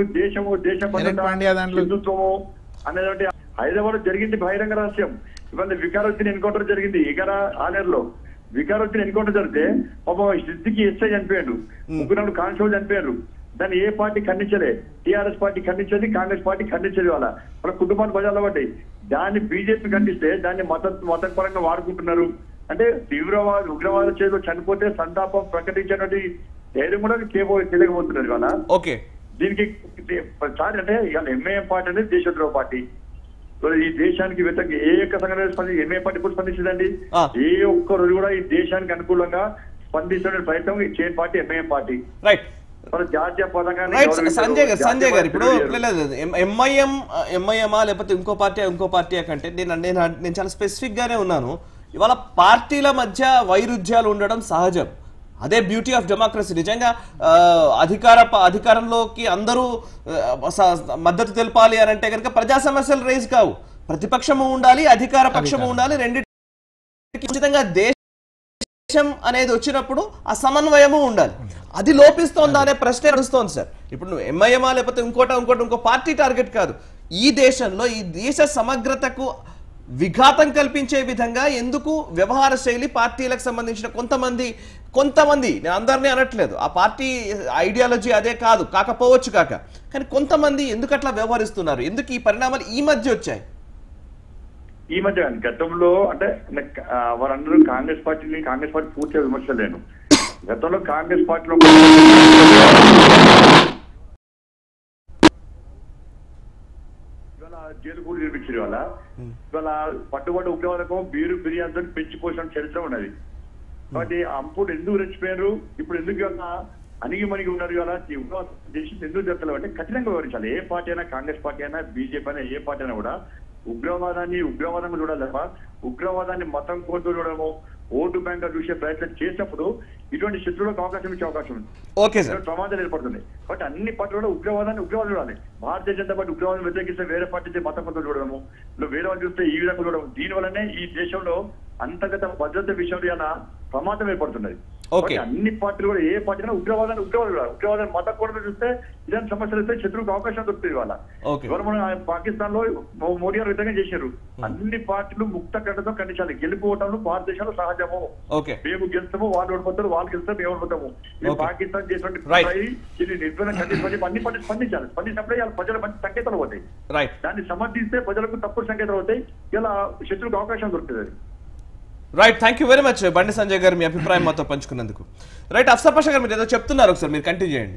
హిందుత్వము అనేది హైదరాబాద్ జరిగింది బహిరంగ రహస్యం. ఇవాళ వికారుద్దీన్ ఎన్కౌంటర్ జరిగింది ఇక్కడ ఆలేరులో. వికారుద్దీన్ ఎన్కౌంటర్ జరిగితే పాపం సిద్దికి ఎస్ఐ చనిపోయాడు, ముగ్గురు కానిస్టేబుల్ చనిపోయారు. దాన్ని ఏ పార్టీ ఖండించలే, టీఆర్ఎస్ పార్టీ ఖండించేది, కాంగ్రెస్ పార్టీ ఖండించేది. వాళ్ళ వాళ్ళ కుటుంబాన్ని బజార్లో పడ్డాయి. దాన్ని బీజేపీ ఖండిస్తే దాన్ని మత మతపరంగా వాడుకుంటున్నారు. అంటే తీవ్రవాద ఉగ్రవాద చేతిలో చనిపోతే సంతాపం ప్రకటించినటువంటి ధైర్యం కూడా కేవో తెలియకపోతున్నారు ఇవాళ. ఓకే, దీనికి సార్ అంటే ఇవాళ ఎంఐఎం పార్టీ అనేది దేశద్రోహ పార్టీ. ఈ దేశానికి వ్యతిరేకంగా ఏ ఒక్క సంఘటన స్పంది ఎంఐఎం పార్టీ కూడా స్పందించదండి. ఏ ఒక్క రోజు కూడా ఈ దేశానికి అనుకూలంగా స్పందించే ప్రయత్నం చేయని పార్టీ ఎంఐఎం పార్టీ. రైట్ జాతీయ పథకాన్ని సంజయ్ గారు సంజయ్ గారు ఇప్పుడు ఎంఐఎం ఎంఐఎంఆ లేకపోతే ఇంకో పార్టీ ఇంకో పార్టీ కంటే నేను నేను నేను చాలా స్పెసిఫిక్ గానే ఉన్నాను. ఇవాళ పార్టీల మధ్య వైరుధ్యాలు ఉండడం సహజం. అదే బ్యూటీ ఆఫ్ డెమోక్రసీ. నిజంగా అధికార అధికారంలోకి అందరూ మద్దతు తెలపాలి అని అంటే కనుక ప్రజా సమస్యలు రేజ్ కావు, ప్రతిపక్షము ఉండాలి, అధికార పక్షము ఉండాలి, రెండింటి ఉచితంగా దేశం అనేది వచ్చినప్పుడు ఆ సమన్వయము ఉండాలి. అది లోపిస్తోందా అనే ప్రశ్న నడుస్తోంది సార్. ఇప్పుడు నువ్వు ఎంఐఎంఆ లేకపోతే ఇంకోట ఇంకోటి ఇంకో పార్టీ టార్గెట్ కాదు, ఈ దేశంలో ఈ దేశ సమగ్రతకు విఘాతం కల్పించే విధంగా ఎందుకు వ్యవహార శైలి పార్టీలకు సంబంధించిన కొంతమంది కొంతమంది నేను అందరినీ అనట్లేదు, ఆ పార్టీ ఐడియాలజీ అదే కాదు కాకపోవచ్చు కాక, కానీ కొంతమంది ఎందుకు అట్లా వ్యవహరిస్తున్నారు, ఎందుకు ఈ పరిణామాలు ఈ మధ్య వచ్చాయి? ఈ మధ్య గతంలో అంటే వారందరూ కాంగ్రెస్ పార్టీని కాంగ్రెస్ పార్టీ పూర్తిగా విమర్శలేను. గతంలో కాంగ్రెస్ పార్టీలో జైలు కూడా నిర్మించారు. ఇవాళ ఇవాళ పట్టుబడి ఉగ్రవాదకం బీరు బిర్యానీతో పెంచిపోసిన చరిత్ర ఉన్నది. కాబట్టి అప్పుడు ఎందుకు రెచ్చిపోయారు, ఇప్పుడు ఎందుకు ఇవాళ అణిగి మణిగి ఉన్నారు, ఇవాళ ఉగ్రవాదం దేశం ఎందుకు జరుగుతలేదు అంటే ఖచ్చితంగా వివరించాలి. ఏ పార్టీ అయినా, కాంగ్రెస్ పార్టీ అయినా, బీజేపీ అయినా, ఏ పార్టీ అయినా కూడా ఉగ్రవాదాన్ని ఉగ్రవాదంగా చూడాలి తప్ప ఉగ్రవాదాన్ని మతం కోరుతూ చూడడము, ఓటు బ్యాంక్ చూసే ప్రయత్నం చేసినప్పుడు ఇటువంటి శత్రువులకు అవకాశం ఇచ్చే అవకాశం ఉంది, ఓకే సార్, ప్రమాదాలు ఏర్పడుతుంది. కాబట్టి అన్ని పార్టీలు కూడా ఉగ్రవాదాన్ని ఉగ్రవాదం చూడాలి. భారతీయ జనతా పార్టీ ఉగ్రవాదం వ్యతిరేకిస్తే వేరే పార్టీ మతం కొంత చూడడము, వేరే వాళ్ళు చూస్తే ఈ విధంగా చూడడం, దీని వల్లనే ఈ దేశంలో అంతర్గత భద్రత విషయంలో ఏమైనా ప్రమాదం ఏర్పడుతున్నది. అన్ని పార్టీలు కూడా ఏ పార్టీ అయినా ఉగ్రవాదాన్ని ఉగ్రవాదం చూడాలి. ఉగ్రవాదాన్ని మతం కూడా చూస్తే ఇలాంటి సమస్యలు వస్తే శత్రువుకు అవకాశం దొరుకుతుంది. ఇవాళ ఇవాళ మనం పాకిస్తాన్ లో మోడీ గారు విధంగా చేశారు. అన్ని పార్టీలు ముక్త గడ్డతో ఖండించాలి. గెలుపుకోవటంలో భారతదేశంలో సహజము. మేము గెలుస్తాము, వాళ్ళు ఓడిపోతారు, వాళ్ళు గెలుస్తాం, మేము ఓడిపోతాము. మేము పాకిస్తాన్ చేసినటువంటి నిర్భయం ఖండించాలి. అన్ని పార్టీలు స్పందించాలి. స్పందించినప్పుడే ఇలా ప్రజల మంచి సంకేతాలు అవుతాయి. దాన్ని సమర్థిస్తే ప్రజలకు తప్పుడు సంకేతాలు అవుతాయి. ఇలా శత్రువుకు అవకాశం దొరుకుతుంది. Right, thank you very much Bandi Sanjay గారు మీ అభిప్రాయం మాతో పంచుకున్నందుకు. రైట్, అఫ్సర్ పాషా గారు మీరు ఏదో చెప్తున్నారు, ఒకసారి మీరు కంటిన్యూ చేయండి.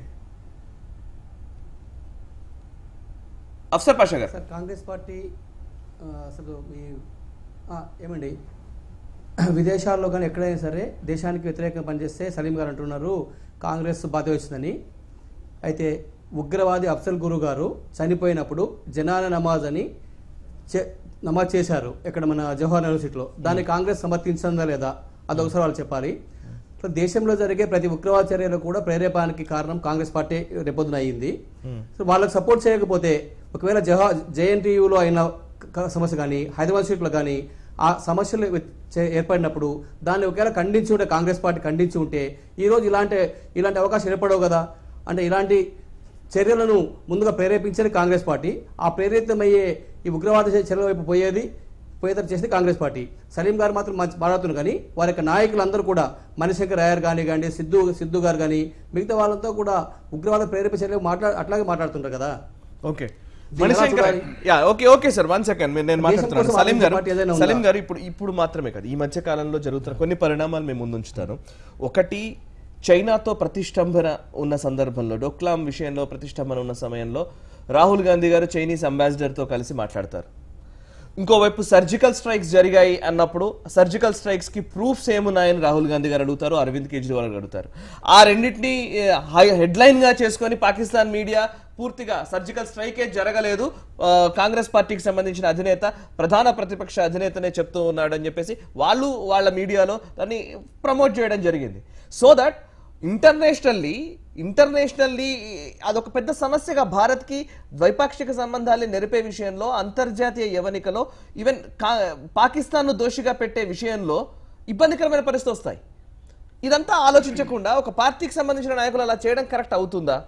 అఫ్సర్ పాషా గారు. సార్, కాంగ్రెస్ పార్టీ అసలు మీ ఏమండి విదేశాల్లో కానీ ఎక్కడైనా సరే దేశానికి వ్యతిరేకంగా పనిచేస్తే సలీం గారు అంటున్నారు కాంగ్రెస్ బాధ్యత వచ్చిందని. అయితే ఉగ్రవాది అఫ్జల్ గురు గారు చనిపోయినప్పుడు జనాన నమాజ్ అని నమాజ్ చేశారు ఇక్కడ మన జవహర్ యూనివర్సిటీలో. దాన్ని కాంగ్రెస్ సమర్థించిందా లేదా అదొకసారి వాళ్ళు చెప్పాలి. దేశంలో జరిగే ప్రతి ఉగ్రవాద చర్యలు కూడా ప్రేరేపణకి కారణం కాంగ్రెస్ పార్టీ రేపొద్దున అయ్యింది. సో వాళ్ళకి సపోర్ట్ చేయకపోతే ఒకవేళ జవహర్ జేఎన్టీయూలో అయిన సమస్య కానీ హైదరాబాద్ సీట్లో కానీ ఆ సమస్యలు ఏర్పడినప్పుడు దాన్ని ఒకవేళ ఖండించి ఉంటే కాంగ్రెస్ పార్టీ ఖండించి ఉంటే ఈరోజు ఇలాంటి ఇలాంటి అవకాశం ఏర్పడవు కదా. అంటే ఇలాంటి చర్యలను ముందుగా ప్రేరేపించేది కాంగ్రెస్ పార్టీ. ఆ ప్రేరితమయ్యే ఈ ఉగ్రవాద చర్యల వైపు పోయేది పోయేటట్టు చేసేది కాంగ్రెస్ పార్టీ. సలీం గారు మాత్రం మాట్లాడుతున్నారు, కానీ వారి యొక్క నాయకులందరూ కూడా మణిశంకర్ అయ్యర్ కానీ కానీ సిద్ధు సిద్ధు గారు కానీ మిగతా వాళ్ళంతా కూడా ఉగ్రవాద ప్రేరేప చర్యలు మాట్లా అట్లాగే మాట్లాడుతుంటారు కదా. Okay okay okay sir, one second నేను మాట్లాడుతున్నాను. సలీం గారు సలీం గారు ఇప్పుడు ఇప్పుడు మాత్రమే కాదు, ఈ మధ్య కాలంలో జరుగుతున్న కొన్ని పరిణామాలు మేము ముందుంచుతాను. ఒకటి, చైనాతో ప్రతిష్టంభన ఉన్న సందర్భంలో, డోక్లాం విషయంలో ప్రతిష్టంభన ఉన్న సమయంలో రాహుల్ గాంధీ గారు చైనీస్ అంబాసిడర్తో కలిసి మాట్లాడతారు. ఇంకోవైపు సర్జికల్ స్ట్రైక్స్ జరిగాయి అన్నప్పుడు సర్జికల్ స్ట్రైక్స్ కి ప్రూఫ్స్ ఏమున్నాయని రాహుల్ గాంధీ గారు అడుగుతారు, అరవింద్ కేజ్రీవాల్ గారు అడుగుతారు. ఆ రెండింటినీ హెడ్లైన్ గా చేసుకొని పాకిస్తాన్ మీడియా పూర్తిగా సర్జికల్ స్ట్రైకే జరగలేదు, కాంగ్రెస్ పార్టీకి సంబంధించిన అధినేత ప్రధాన ప్రతిపక్ష అధినేతనే చెప్తూ ఉన్నాడు అని చెప్పేసి వాళ్ళు వాళ్ళ మీడియాలో దాన్ని ప్రమోట్ చేయడం జరిగింది. సో దట్ ఇంటర్నేషనల్లీ ఇంటర్నేషనల్లీ అదొక పెద్ద సమస్యగా భారత్కి ద్వైపాక్షిక సంబంధాలు నెరిపే విషయంలో, అంతర్జాతీయ యవనికలో, ఈవెన్ పాకిస్తాన్ను దోషిగా పెట్టే విషయంలో ఇబ్బందికరమైన పరిస్థితులు వస్తాయి. ఇదంతా ఆలోచించకుండా ఒక పార్టీకి సంబంధించిన నాయకులు అలా చేయడం కరెక్ట్ అవుతుందా?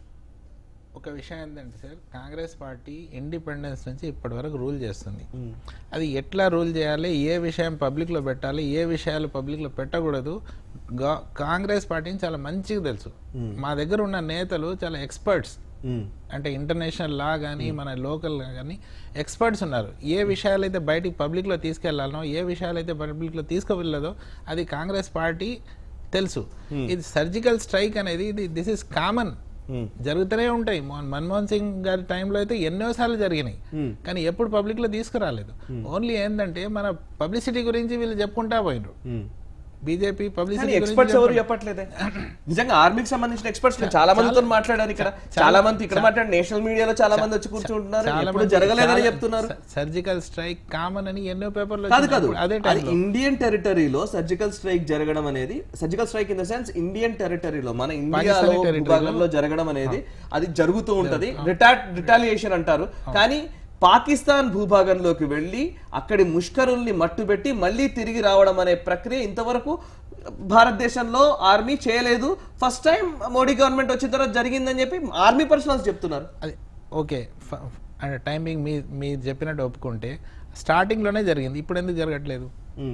ఒక విషయం ఏంటంటే సార్, కాంగ్రెస్ పార్టీ ఇండిపెండెన్స్ నుంచి ఇప్పటి వరకు రూల్ చేస్తుంది. అది ఎట్లా రూల్ చేయాలి, ఏ విషయం పబ్లిక్లో పెట్టాలి, ఏ విషయాలు పబ్లిక్లో పెట్టకూడదు, కాంగ్రెస్ పార్టీని చాలా మంచిగా తెలుసు. మా దగ్గర ఉన్న నేతలు చాలా ఎక్స్పర్ట్స్, అంటే ఇంటర్నేషనల్ లా కానీ మన లోకల్ కానీ ఎక్స్పర్ట్స్ ఉన్నారు. ఏ విషయాలు అయితే బయటికి పబ్లిక్లో తీసుకెళ్లాలనో, ఏ విషయాలు అయితే పబ్లిక్లో తీసుకువెళ్ళదో అది కాంగ్రెస్ పార్టీ తెలుసు. ఇది సర్జికల్ స్ట్రైక్ అనేది ఇది దిస్ ఇస్ కామన్, జరుగుతూనే ఉంటాయి. మన్మోహన్ సింగ్ గారి టైంలో అయితే ఎన్నోసార్లు జరిగినాయి, కానీ ఎప్పుడు పబ్లిక్ లో తీసుకురాలేదు. ఓన్లీ ఏంటంటే మన పబ్లిసిటీ గురించి వీళ్ళు చెప్పుకుంటా పోయినరు. బీజేపీ పబ్లిసిటీ ఎక్స్పర్ట్స్ ఎవరు చెప్పట్లేదే నిజంగా ఆర్మీకి సంబంధించిన ఎక్స్పర్ట్స్ చాలా మందితో మాట్లాడారు ఇక్కడ చాలా మంది ఇక్కడ మాట్లాడి నేషనల్ మీడియాలో చాలా మంది వచ్చి కూర్చుంటున్నారు ఎప్పుడు జరగలేదని చెప్తున్నారు సర్జికల్ స్ట్రైక్ కామన్ అని ఎన్నో పేపర్లు కాదు కాదు అదే అది ఇండియన్ టెరిటరీలో సర్జికల్ స్ట్రైక్ జరగడం అనేది surgical strike in the sense Indian టెరిటరీలో మన ఇండియాలో భూభాగంలో జరగడం అనేది అది జరుగుతూ ఉంటది రిటాలియేషన్ అంటారు కానీ పాకిస్తాన్ భూభాగంలోకి వెళ్లి అక్కడి ముష్కరుల్ని మట్టుబెట్టి మళ్ళీ తిరిగి రావడం అనే ప్రక్రియ ఇంతవరకు భారతదేశంలో ఆర్మీ చేయలేదు ఫస్ట్ టైం మోడీ గవర్నమెంట్ వచ్చిన తర్వాత జరిగిందని చెప్పి ఆర్మీ పర్సనల్స్ చెప్తున్నారు అది ఓకే అంటే టైమింగ్ మీ మీరు చెప్పినట్టు ఒప్పుకుంటే స్టార్టింగ్ లోనే జరిగింది ఇప్పుడు ఎందుకు జరగట్లేదు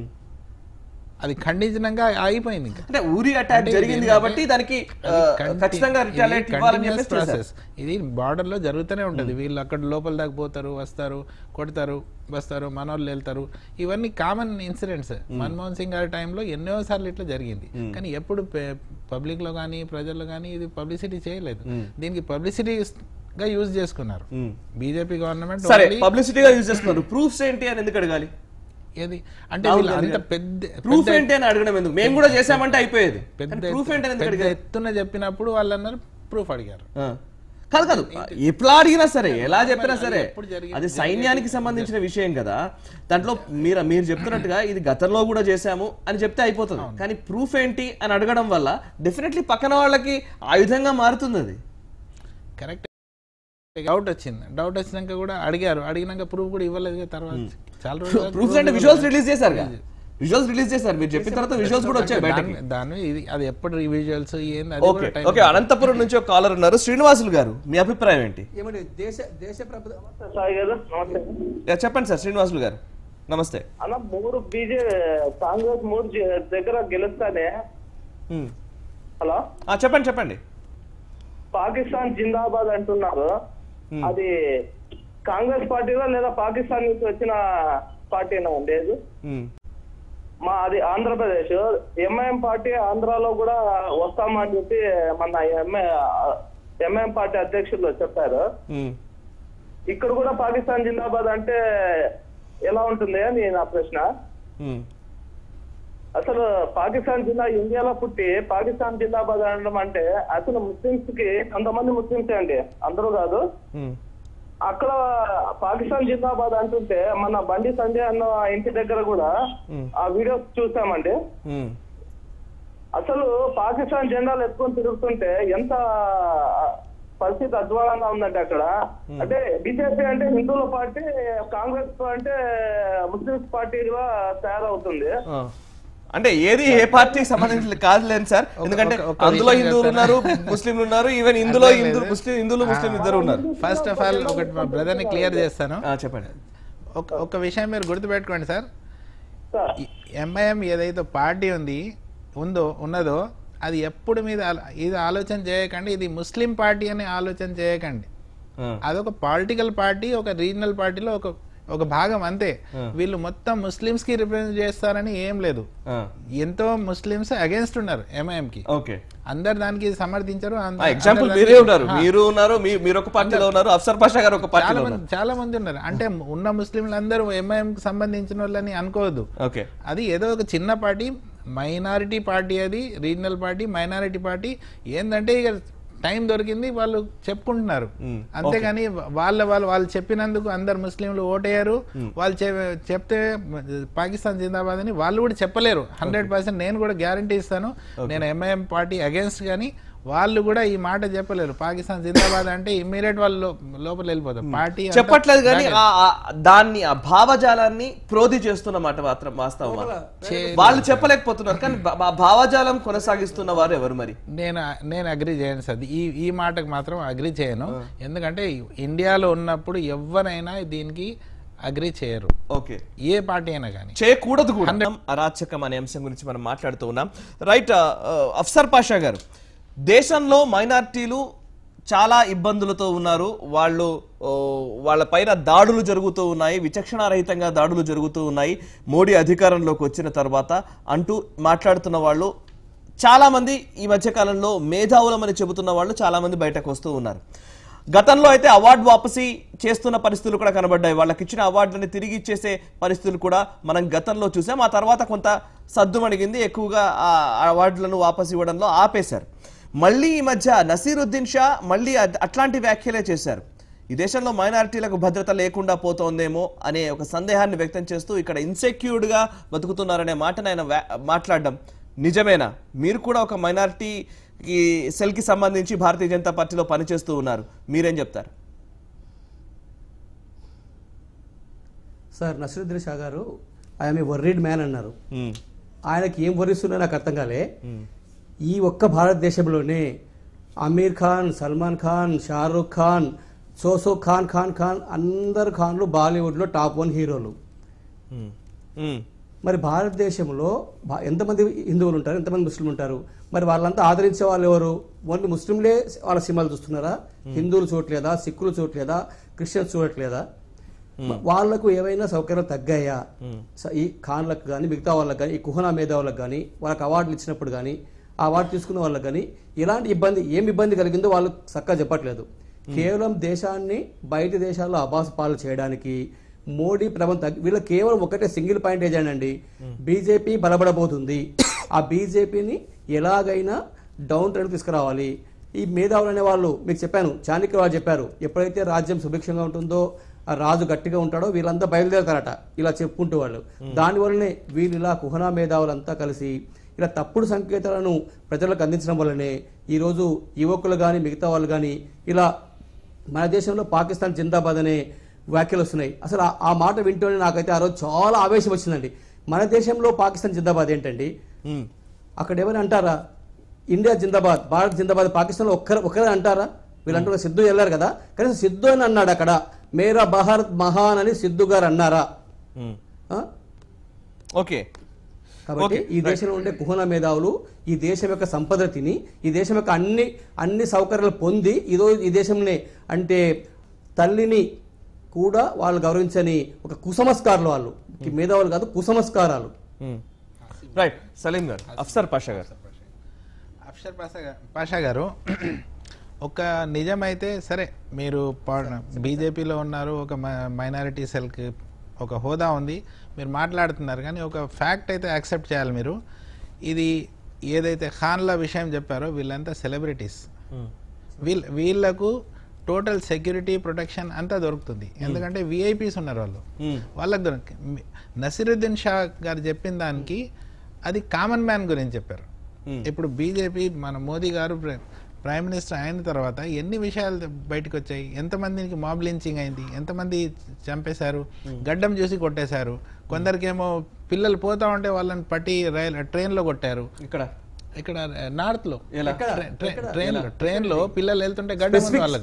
అది ఖండించడంగా అయిపోయింది ఇంకా అంటే ఊరి అటాక్ జరిగింది కాబట్టి దానికి ఖచ్చితంగా రిటాలియేట్ ఇవ్వాలని చెప్పేసి ప్రాసెస్ ఇది బార్డర్ లో జరుగుతూనే ఉంటది వీళ్ళు అక్కడ లోపల దాకా పోతారు వస్తారు కొడతారు వస్తారు మనోళ్ళు వెళ్తారు ఇవన్నీ కామన్ ఇన్సిడెంట్స్ మన్మోహన్ సింగ్ గారి టైంలో ఎన్నో సార్లు ఇట్లా జరిగింది కానీ ఎప్పుడు పబ్లిక్ లో కానీ ప్రజల్లో కానీ ఇది పబ్లిసిటీ చేయలేదు దీనికి పబ్లిసిటీ గా యూజ్ చేసుకున్నారు బీజేపీ గవర్నమెంట్ సరే పబ్లిసిటీగా యూజ్ చేసుకున్నారు ప్రూఫ్స్ ఏంటి అని ఎందుకు అడగాలి ఏది అంటే వీళ్ళు అంత పెద్ద ప్రూఫ్ ఏంటి అని అడగడం ఎందుకు మేము కూడా చేసామంటే అయిపోయేది పెద్ద ప్రూఫ్ ఏంటి అని ఎందుకు పెద్ద అడిగారు ఎత్తున చెప్పినప్పుడు వాళ్ళు అన్నారు ప్రూఫ్ అడిగారు కాదు కాదు ఎట్లా అడిగినా సరే ఎలా చెప్పినా సరే అది సైన్యానికి సంబంధించిన విషయం కదా దాంట్లో మీరు మీరు చెప్తున్నట్టుగా ఇది గతంలో కూడా చేశాము అని చెప్తే అయిపోతుంది కానీ ప్రూఫ్ ఏంటి అని అడగడం వల్ల డెఫినెట్లీ పక్కన వాళ్ళకి ఆయుధంగా మారుతుంది అది కరెక్ట్ డౌట్ వచ్చింది డౌట్ వచ్చినాక కూడా అడిగారు అడిగినాక ప్రూఫ్ కూడా ఇవ్వలేదు తర్వాత చాలా రోజులు ప్రూఫ్స్ అంటే విజువల్స్ రిలీజ్ చేశారు విజువల్స్ రిలీజ్ చేశారు మీరు చెప్పిన తర్వాత విజువల్స్ కూడా వచ్చాయి బయటకి దాని ఇది అది ఎప్పుడు విజువల్స్ ఏంది ఓకే ఓకే అనంతపురం నుంచి ఒక కాలర్ ఉన్నారు శ్రీనివాసులు గారు మీ అభిప్రాయం ఏంటి ఏమంటే దేశ దేశ ప్రభుత్వం యా, చెప్పండి సార్ శ్రీనివాసులు గారు నమస్తే అన్న మూడు బీజే కాంగ్రెస్ మూడు జ- దగ్గర గెలుస్తానే ఉమ్. హలో ఆ, చెప్పండి చెప్పండి పాకిస్తాన్ జిందాబాద్ అంటున్నారు అది కాంగ్రెస్ పార్టీలో లేదా పాకిస్తాన్ నుంచి వచ్చిన పార్టీనా ఉండేది ఉమ్. మా అది ఆంధ్రప్రదేశ్ ఎంఐఎం పార్టీ ఆంధ్రాలో కూడా వస్తామని చెప్పి మన ఎంఐ ఎంఐఎం పార్టీ అధ్యక్షులు చెప్పారు ఉమ్. ఇక్కడ కూడా పాకిస్తాన్ జిందాబాద్ అంటే ఎలా ఉంటుంది అని నా ప్రశ్న ఉమ్. అసలు పాకిస్తాన్ జిల్లా ఇండియాలో పుట్టి పాకిస్తాన్ జిందాబాద్ అనడం అంటే అసలు ముస్లింస్ కి కొంతమంది ముస్లింసే అండి అందరూ కాదు ఉమ్. అక్కడ పాకిస్తాన్ జిందాబాద్ అంటుంటే మన బండి సంజయ్ అన్న ఇంటి దగ్గర కూడా ఆ వీడియోస్ చూసామండి ఉమ్. అసలు పాకిస్తాన్ జెండాలు ఎత్తుకొని తిరుగుతుంటే ఎంత పరిస్థితి అధ్వానంగా ఉందంటే అక్కడ అంటే బీజేపీ అంటే హిందువుల పార్టీ కాంగ్రెస్ అంటే ముస్లింస్ పార్టీగా తయారవుతుంది ఆ. అంటే ఏది ఏ పార్టీకి సంబంధించి కాదులేను సార్ ఎందుకంటే ఒక- ఒక అందులో విషయం హిందువులు ఉన్నారు ముస్లింలు ఉన్నారు ఈవెన్ ఇందులో హిందూ ముస్లిం హిందువులు ముస్లిం ఇద్దరు ఉన్నారు ఫస్ట్ ఆఫ్ ఆల్ ఒకటి మా బ్రదర్ ని క్లియర్ చేస్తాను ఆ, చెప్పండి ఒక ఒక విషయం మీరు గుర్తుపెట్టుకోండి సార్ సార్ ఎంఐఎం ఏదైతే పార్టీ ఉంది ఉందో ఉన్నదో అది ఎప్పుడు మీద ఆలో- ఇది ఆలోచన చేయకండి ఇది ముస్లిం పార్టీ అని ఆలోచన చేయకండి ఆ. అదొక పొలిటికల్ పార్టీ ఒక రీజనల్ పార్టీలో ఒక ఒక భాగం అంతే వీళ్ళు మొత్తం ముస్లిమ్స్ కి రిప్రజెంట్ చేస్తారని ఏం లేదు ఆ. ఎంతో ముస్లిమ్స్ అగేన్స్ట్ ఉన్నారు ఎంఐఎం కి ఓకే అందరు దానికి సమర్థించారు అంద- ఎగ్జాంపుల్ అందరు మీరే దానికి- ఉన్నారు ఆ. మీరు ఉన్నారు మీ- మీరు ఒక పార్టీలో ఉన్నారు అఫ్సర్ పాషా గారు ఒక చాలా పార్టీలో మంది ఉన్నారు చాలా మంది ఉన్నారు అంటే ఉన్న ముస్లింలు అందరూ ఎంఐఎం కి సంబంధించిన వాళ్ళని అనుకోవద్దు ఓకే అది ఏదో ఒక చిన్న పార్టీ మైనారిటీ పార్టీ అది రీజనల్ పార్టీ మైనారిటీ పార్టీ ఏంటంటే ఇక టైం దొరికింది వాళ్ళు చెప్పుకుంటున్నారు మ్మ్. అంతేగాని వాళ్ళ వాళ్ళు వాళ్ళు చెప్పినందుకు అందరు ముస్లింలు ఓటేయారు వాళ్ళు చె- చెప్తే పాకిస్తాన్ జిందాబాద్ అని వాళ్ళు కూడా చెప్పలేరు హండ్రెడ్ పర్సెంట్ నేను కూడా గ్యారంటీ ఇస్తాను నేను ఎంఐఎం పార్టీ అగేన్స్ట్ కానీ వాళ్ళు కూడా ఈ మాట చెప్పలేరు పాకిస్తాన్ జిందాబాద్ అంటే ఇమ్మీడియట్ వాళ్ళు లో- లోపల వెళ్ళిపోతారు పార్టీ అంతా చెప్పట్లేదు కానీ దాని- ఆ- ఆ- దాన్ని ఆ భావజాలాన్ని ప్రోధి చేస్తున్న మాట మాత్రం వాస్తవం వాళ్ళు చెప్పలేకపోతున్నారు కానీ బా- ఆ భావజాలం కొనసాగిస్తున్న వారు ఎవరు మరి నేను నేను అగ్రి చేయను సార్ ఈ ఈ మాటకు మాత్రం అగ్రి చేయను ఎందుకంటే ఇండియాలో ఉన్నప్పుడు ఎవరైనా దీనికి అగ్రి చేయరు ఓకే ఏ పార్టీ అయినా కానీ చేయకూడదు కూడా అరాచకం అనే అంశం గురించి మనం మాట్లాడుతూ ఉన్నాం రైట్ అఫ్సర్ పాషా గారు దేశంలో మైనార్టీలు చాలా ఇబ్బందులతో ఉన్నారు వాళ్ళు ఓ, వాళ్ళ పైన దాడులు జరుగుతూ ఉన్నాయి విచక్షణారహితంగా దాడులు జరుగుతూ ఉన్నాయి మోడీ అధికారంలోకి వచ్చిన తర్వాత అంటూ మాట్లాడుతున్న వాళ్ళు చాలా మంది ఈ మధ్య కాలంలో మేధావులమని చెబుతున్న వాళ్ళు చాలా మంది బయటకు వస్తూ ఉన్నారు గతంలో అయితే అవార్డు వాపసీ చేస్తున్న పరిస్థితులు కూడా కనబడ్డాయి. వాళ్ళకి ఇచ్చిన అవార్డులని తిరిగి ఇచ్చేసే పరిస్థితులు కూడా మనం గతంలో చూసాం. ఆ తర్వాత కొంత సద్దుమణిగింది, ఎక్కువగా ఆ అవార్డులను వాపసు ఇవ్వడంలో ఆపేశారు. మళ్ళీ ఈ మధ్య నసీరుద్దీన్ షా మళ్ళీ అట్లాంటి వ్యాఖ్యలే చేశారు. ఈ దేశంలో మైనారిటీలకు భద్రత లేకుండా పోతోందేమో అనే ఒక సందేహాన్ని వ్యక్తం చేస్తూ ఇక్కడ ఇన్సెక్యూర్డ్ గా బతుకుతున్నారనే మాటను ఆయన మాట్లాడడం నిజమేనా? మీరు కూడా ఒక మైనారిటీ సెల్ కి సంబంధించి భారతీయ జనతా పార్టీలో పనిచేస్తూ ఉన్నారు, మీరేం చెప్తారు? సార్, నసీరుద్దీన్ షా గారు ఐఎమ్ ఏ వర్రీడ్ మ్యాన్ అన్నారు. ఆయనకి ఏం వర్రిస్తున్నా నాకు అర్థం కాలే. ఈ ఒక్క భారతదేశంలోనే అమీర్ ఖాన్, సల్మాన్ ఖాన్, షారూక్ ఖాన్, సోసో ఖాన్ ఖాన్ ఖాన్ అందరు ఖాన్లు బాలీవుడ్లో టాప్ వన్ హీరోలు. మరి భారతదేశంలో ఎంతమంది హిందువులు ఉంటారు, ఎంతమంది ముస్లింలు ఉంటారు? మరి వాళ్ళంతా ఆదరించే వాళ్ళు ఎవరు? ఓన్లీ ముస్లింలే వాళ్ళ సినిమాలు చూస్తున్నారా? హిందువులు చూడట్లేదా? సిక్కులు చూడట్లేదా? క్రిస్టియన్స్ చూడట్లేదా? వాళ్లకు ఏవైనా సౌకర్యాలు తగ్గాయా? ఈ ఖాన్లకు కానీ మిగతా వాళ్ళకి కానీ ఈ కుహనా మేధావులకు కానీ వాళ్ళకి అవార్డులు ఇచ్చినప్పుడు కానీ ఆ అవార్డు తీసుకున్న వాళ్ళకి కానీ ఇలాంటి ఇబ్బంది ఏం ఇబ్బంది కలిగిందో వాళ్ళు చక్కగా చెప్పట్లేదు. కేవలం దేశాన్ని బయట దేశాల్లో అబాసు పాలు చేయడానికి మోడీ ప్రభుత్వం తగ్గి వీళ్ళు కేవలం ఒకటే సింగిల్ పాయింట్ ఏజెండా అండి. బీజేపీ బలపడబోతుంది, ఆ బీజేపీని ఎలాగైనా డౌన్ ట్రెండ్ తీసుకురావాలి. ఈ మేధావులు అనే వాళ్ళు మీకు చెప్పాను, చాణక్య వాళ్ళు చెప్పారు, ఎప్పుడైతే రాజ్యం సుభిక్షంగా ఉంటుందో ఆ రాజు గట్టిగా ఉంటాడో వీళ్ళంతా బయలుదేరతారట, ఇలా చెప్పుకుంటూ వాళ్ళు. దానివల్లనే వీళ్ళు ఇలా కుహనా మేధావులంతా కలిసి ఇలా తప్పుడు సంకేతాలను ప్రజలకు అందించడం వల్లనే ఈరోజు యువకులు కానీ మిగతా వాళ్ళు కానీ ఇలా మన దేశంలో పాకిస్తాన్ జిందాబాద్ అనే వ్యాఖ్యలు వస్తున్నాయి. అసలు ఆ మాట వింటూనే నాకైతే ఆ రోజు చాలా ఆవేశం వచ్చిందండి. మన దేశంలో పాకిస్తాన్ జిందాబాద్ ఏంటండి? అక్కడ ఎవరైనా అంటారా ఇండియా జిందాబాద్, భారత్ జిందాబాద్? పాకిస్తాన్లో ఒక్కరు ఒక్కరే అంటారా? వీళ్ళంటారు సిద్ధు వెళ్ళారు కదా, కనీసం సిద్ధు అని అన్నాడు అక్కడ. మేరా భారత్ మహాన్ అని సిద్ధు గారు అన్నారా? ఓకే. కాబట్టి ఈ దేశంలో ఉండే కుహనా మేధావులు ఈ దేశం యొక్క సంపద తిని ఈ దేశం యొక్క అన్ని అన్ని సౌకర్యాలు పొంది ఈరోజు ఈ దేశంలో అంటే తల్లిని కూడా వాళ్ళు గౌరవించని ఒక కుసంస్కారాలు, వాళ్ళు మేధావులు కాదు కుసంస్కారాలు. రైట్. సలీం గారు, అఫ్సర్ పాషా గారు. అఫ్సర్ పాషా గారు, ఒక నిజమైతే సరే, మీరు బీజేపీలో ఉన్నారు, ఒక మైనారిటీ సెల్కి ఒక హోదా ఉంది, మీరు మాట్లాడుతున్నారు, కానీ ఒక ఫ్యాక్ట్ అయితే యాక్సెప్ట్ చేయాలి మీరు. ఇది ఏదైతే ఖాన్ల విషయం చెప్పారో వీళ్ళంతా సెలబ్రిటీస్. వీళ్ళ వీళ్ళకు టోటల్ సెక్యూరిటీ ప్రొటెక్షన్ అంతా దొరుకుతుంది, ఎందుకంటే విఐపీస్ ఉన్నారు వాళ్ళు, వాళ్ళకి దొరికి. నసీరుద్దీన్ షా గారు చెప్పిన దానికి అది కామన్ మ్యాన్ గురించి చెప్పారు. ఇప్పుడు బీజేపీ మన మోదీ గారు ప్రైమ్ మినిస్టర్ అయిన తర్వాత ఎన్ని విషయాలు బయటకు వచ్చాయి? ఎంతమందికి మాబ్ లించింగ్ అయింది, ఎంతమంది చంపేశారు, గడ్డం చూసి కొట్టేశారు, కొందరికేమో పిల్లలు పోతా ఉంటే వాళ్ళని పట్టి రైల్ ట్రైన్లో కొట్టారు. ఇక్కడ ఇక్కడ నార్త్ లో ట్రైన్ లో ట్రైన్ లో పిల్లలు వెళ్తుంటే గడ్డం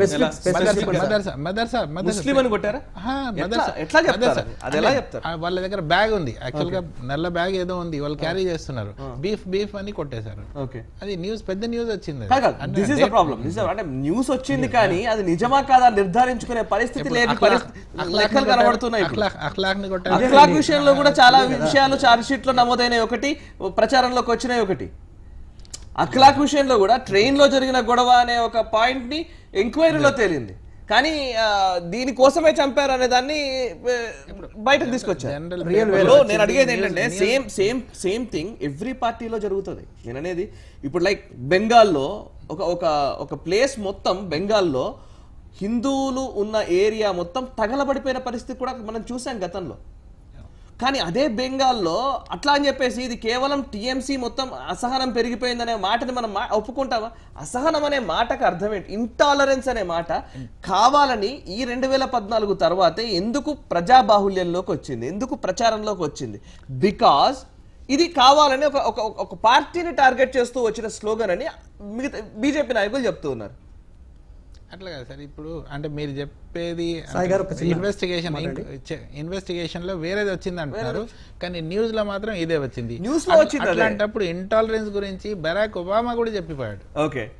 వాళ్ళ దగ్గర బ్యాగ్ ఉంది, యాక్చువల్ గా నల్ల బ్యాగ్ ఏదో ఉంది, వాళ్ళు క్యారీ చేస్తున్నారు, బీఫ్ బీఫ్ అని కొట్టేశారు. అది న్యూస్, పెద్ద న్యూస్ వచ్చింది. న్యూస్ వచ్చింది కానీ అది నిజమా కాదా నిర్ధారించుకునే పరిస్థితి లేదు. లెక్కలు కనబడుతున్నాయి. అఖ్లాక్ విషయంలో కూడా చాలా విషయాలు చార్జ్ షీట్ లో నమోదైన ఒకటి, ప్రచారంలోకి వచ్చినాయి ఒకటి. అఖ్లాక్ విషయంలో కూడా ట్రైన్ లో జరిగిన గొడవ అనే ఒక పాయింట్ ని ఎంక్వైరీలో తేలింది, కానీ దీనికోసమే చంపారు అనే దాన్ని బయటకు తీసుకొచ్చారు. నేను అడిగేది ఏంటంటే same same same thing every పార్టీలో జరుగుతుంది. నేను అనేది ఇప్పుడు లైక్ బెంగాల్లో ఒక ఒక ఒక ప్లేస్ మొత్తం బెంగాల్లో హిందువులు ఉన్న ఏరియా మొత్తం తగలబడిపోయిన పరిస్థితి కూడా మనం చూసాం గతంలో. కానీ అదే బెంగాల్లో అట్లా అని చెప్పేసి ఇది కేవలం టీఎంసీ మొత్తం అసహనం పెరిగిపోయిందనే మాటని మనం ఒప్పుకుంటామా? అసహనం అనే మాటకు అర్థం ఏంటి? ఇంటాలరెన్స్ అనే మాట కావాలని ఈ రెండు వేల పద్నాలుగు తర్వాతే ఎందుకు ప్రజాబాహుల్యంలోకి వచ్చింది, ఎందుకు ప్రచారంలోకి వచ్చింది? బికాజ్ ఇది కావాలని ఒక ఒక పార్టీని టార్గెట్ చేస్తూ వచ్చిన స్లోగన్ అని మిగతా బీజేపీ నాయకులు చెప్తూ ఉన్నారు. అట్లా కదా సార్, ఇప్పుడు అంటే మీరు చెప్పేది ఇన్వెస్టిగేషన్ ఇన్వెస్టిగేషన్ లో వేరేది వచ్చింది అంటున్నారు, కానీ న్యూస్ లో మాత్రం ఇదే వచ్చింది. న్యూస్ లో వచ్చింది. అలాంటప్పుడు ఇంటాలరెన్స్ గురించి బరాక్ ఒబామా కూడా చెప్పిపోయాడు. ఓకే,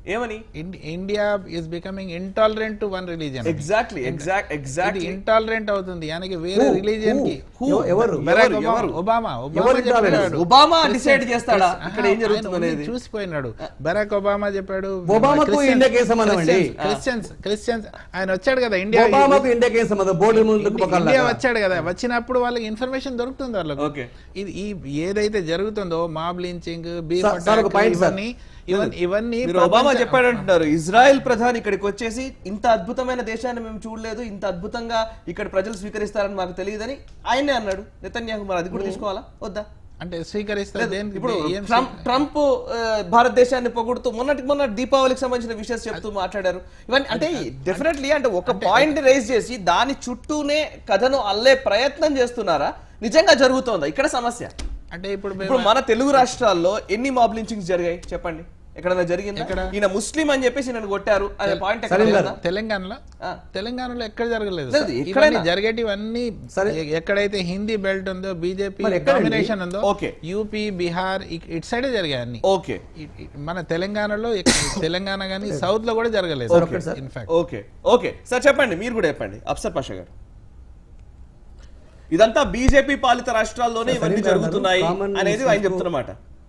ఏమని? India is becoming intolerant to one religion. Exactly exact exactly intolerant అవుతుంది యానికి వేరే రిలీజియన్ కి. ఎవరు బరాక్ ఒబామా ఒబామా చెప్పాడు. ఒబామా డిసైడ్ చేస్తాడా ఇక్కడ ఏం జరుగుతుంది అనేది? చూసిపోయినాడు. బరాక్ ఒబామా చెప్పాడు. ఒబామాకు ఇండియాకి ఏం సంబంధం అండి? క్రిస్టియన్స్ క్రిస్టియన్స్ ఆయన వచ్చాడు కదా ఇండియా. ఒబామాకు ఇండియాకి ఏం సంబంధం? బోర్డు ముందుకు ఇండియా వచ్చాడు కదా, వచ్చినప్పుడు వాళ్ళకి ఇన్ఫర్మేషన్ దొరుకుతుంది వాళ్ళకు. ఇది ఈ ఏదైతే జరుగుతుందో మాబ్ లించింగ్, బీఫ్ ఇవన్నీ ఇవన్నీ ఒబామా చెప్పాడంటున్నారు. ఇజ్రాయెల్ ప్రధాని ఇక్కడికి వచ్చేసి ఇంత అద్భుతమైన దేశాన్ని మేము చూడలేదు, ఇంత అద్భుతంగా ఇక్కడ ప్రజలు స్వీకరిస్తారని మాకు తెలియదని ఆయనే అన్నాడు నెతన్యాహు. మరి అది కూడా తీసుకోవాలా వద్దా? అంటే స్వీకరిస్తారు. ఇప్పుడు ట్రంప్ ట్రంప్ భారతదేశాన్ని పొగుడుతూ మొన్నటి మొన్న దీపావళికి సంబంధించిన విషయాలు చెప్తూ మాట్లాడారు. ఇవన్నీ అంటే డెఫినెట్లీ అంటే ఒక పాయింట్ రైజ్ చేసి దాని చుట్టూనే కథను అల్లే ప్రయత్నం చేస్తున్నారా? నిజంగా జరుగుతోందా ఇక్కడ సమస్య? అంటే ఇప్పుడు ఇప్పుడు మన తెలుగు రాష్ట్రాల్లో ఎన్ని మాబ్ లించింగ్స్ జరిగాయి చెప్పండి? ఎక్కడైనా జరిగిందా? ఈయన ముస్లిం అని చెప్పేసి నన్ను కొట్టారు అనే పాయింట్ తెలంగాణలో తెలంగాణలో ఎక్కడ జరగలేదు. ఎక్కడైనా జరిగేటివన్నీ ఎక్కడైతే హిందీ బెల్ట్ ఉందో, బీజేపీ డామినేషన్ ఉందో, యూపీ, బీహార్ ఇటు సైడే జరిగాయి అన్ని. ఓకే, మన తెలంగాణలో తెలంగాణ గానీ సౌత్ లో కూడా జరగలేదు ఇన్ఫాక్ట్. ఓకే ఓకే సార్ చెప్పండి, మీరు కూడా చెప్పండి. అఫ్సర్ పాషా గారు, ఇదంతా బీజేపీ పాలిత రాష్ట్రాల్లోనే ఇవన్నీ జరుగుతున్నాయి అనేది ఆయన చెప్తున్నమాట.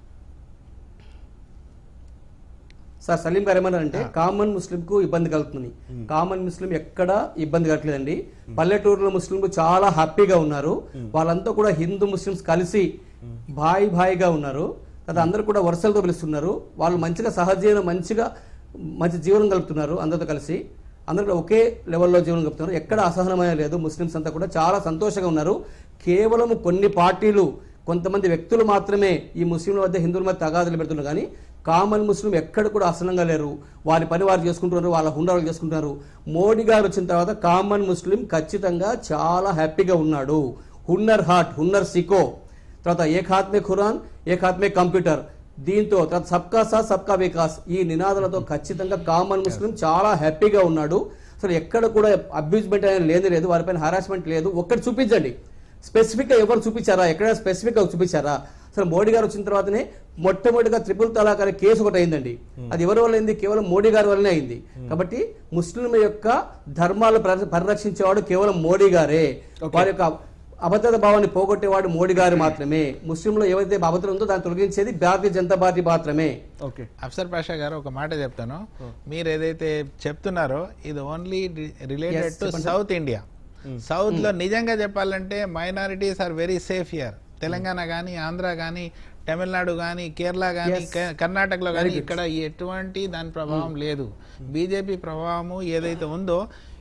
సార్ సలీం గారు ఏమన్నారంటే కామన్ ముస్లిం కు ఇబ్బంది కలుగుతుంది. కామన్ ముస్లిం ఎక్కడ ఇబ్బంది కలగలేదండి. పల్లెటూరులో ముస్లింలు చాలా హ్యాపీగా ఉన్నారు. వాళ్ళంతా కూడా హిందూ ముస్లిమ్స్ కలిసి భాయ్ భాయిగా ఉన్నారు. అది అందరూ కూడా వరుసలతో పిలుస్తున్నారు. వాళ్ళు మంచిగా సహజీవనం మంచిగా మంచి జీవనం గలుపుతున్నారు. అందరితో కలిసి అందరూ ఒకే లెవెల్లో జీవనం గలుపుతున్నారు. ఎక్కడ అసహనమైన లేదు. ముస్లిమ్స్ అంతా కూడా చాలా సంతోషంగా ఉన్నారు. కేవలం కొన్ని పార్టీలు, కొంతమంది వ్యక్తులు మాత్రమే ఈ ముస్లింల మధ్య హిందువుల మధ్య తగాదులు పెడుతున్నారు. కానీ కామన్ ముస్లిం ఎక్కడ కూడా అసహనంగా లేరు. వారి పని వారు చేసుకుంటున్నారు, వాళ్ళ హుండాలు చేసుకుంటున్నారు. మోడీ గారు వచ్చిన తర్వాత కామన్ ముస్లిం ఖచ్చితంగా చాలా హ్యాపీగా ఉన్నాడు. హున్నర్ హార్ట్, హున్నర్ సికో, తర్వాత ఏక్ హాత్ మే ఖురాన్, ఏక్ హాత్ మే కంప్యూటర్, దీంతో తర్వాత సబ్కా సాత్ సబ్కా వికాస్ ఈ నినాదాలతో ఖచ్చితంగా కామన్ ముస్లిం చాలా హ్యాపీగా ఉన్నాడు. అసలు ఎక్కడ కూడా అబ్యూజ్మెంట్ అనేది లేదు లేదు వారిపైన హరాస్మెంట్ లేదు. ఒక్కటి చూపించండి, స్పెసిఫిక్ గా ఎవరు చూపించారా? ఎక్కడ స్పెసిఫిక్ గా చూపించారా? అసలు మోడీ గారు వచ్చిన తర్వాతనే మొట్టమొదటిగా త్రిపుల్ తలాక్ అనే కేసు ఒకటి అయిందండి. అది ఎవరి వల్ల అయింది? కేవలం మోడీ గారి వల్లనే అయింది. కాబట్టి ముస్లింల యొక్క ధర్మాలు పరిరక్షించేవాడు కేవలం మోడీ గారే. వారి యొక్క అభద్రత భావాన్ని పోగొట్టేవాడు మోడీ గారు మాత్రమే. ముస్లింలో ఏవైతే అభద్రత ఉందో దాన్ని తొలగించేది భారతీయ జనతా పార్టీ మాత్రమే. అఫ్సర్ పాషా గారు ఒక మాట చెప్తాను. మీరు ఏదైతే చెప్తున్నారో ఇది only related to south India. South లో నిజంగా చెప్పాలంటే minorities are very safe here. Telangana కానీ, ఆంధ్ర కానీ, తమిళనాడు కానీ, కేరళ కానీ, కర్ణాటకలో కానీ ఇక్కడ ఎటువంటి దాని ప్రభావం లేదు. బీజేపీ ప్రభావము ఏదైతే ఉందో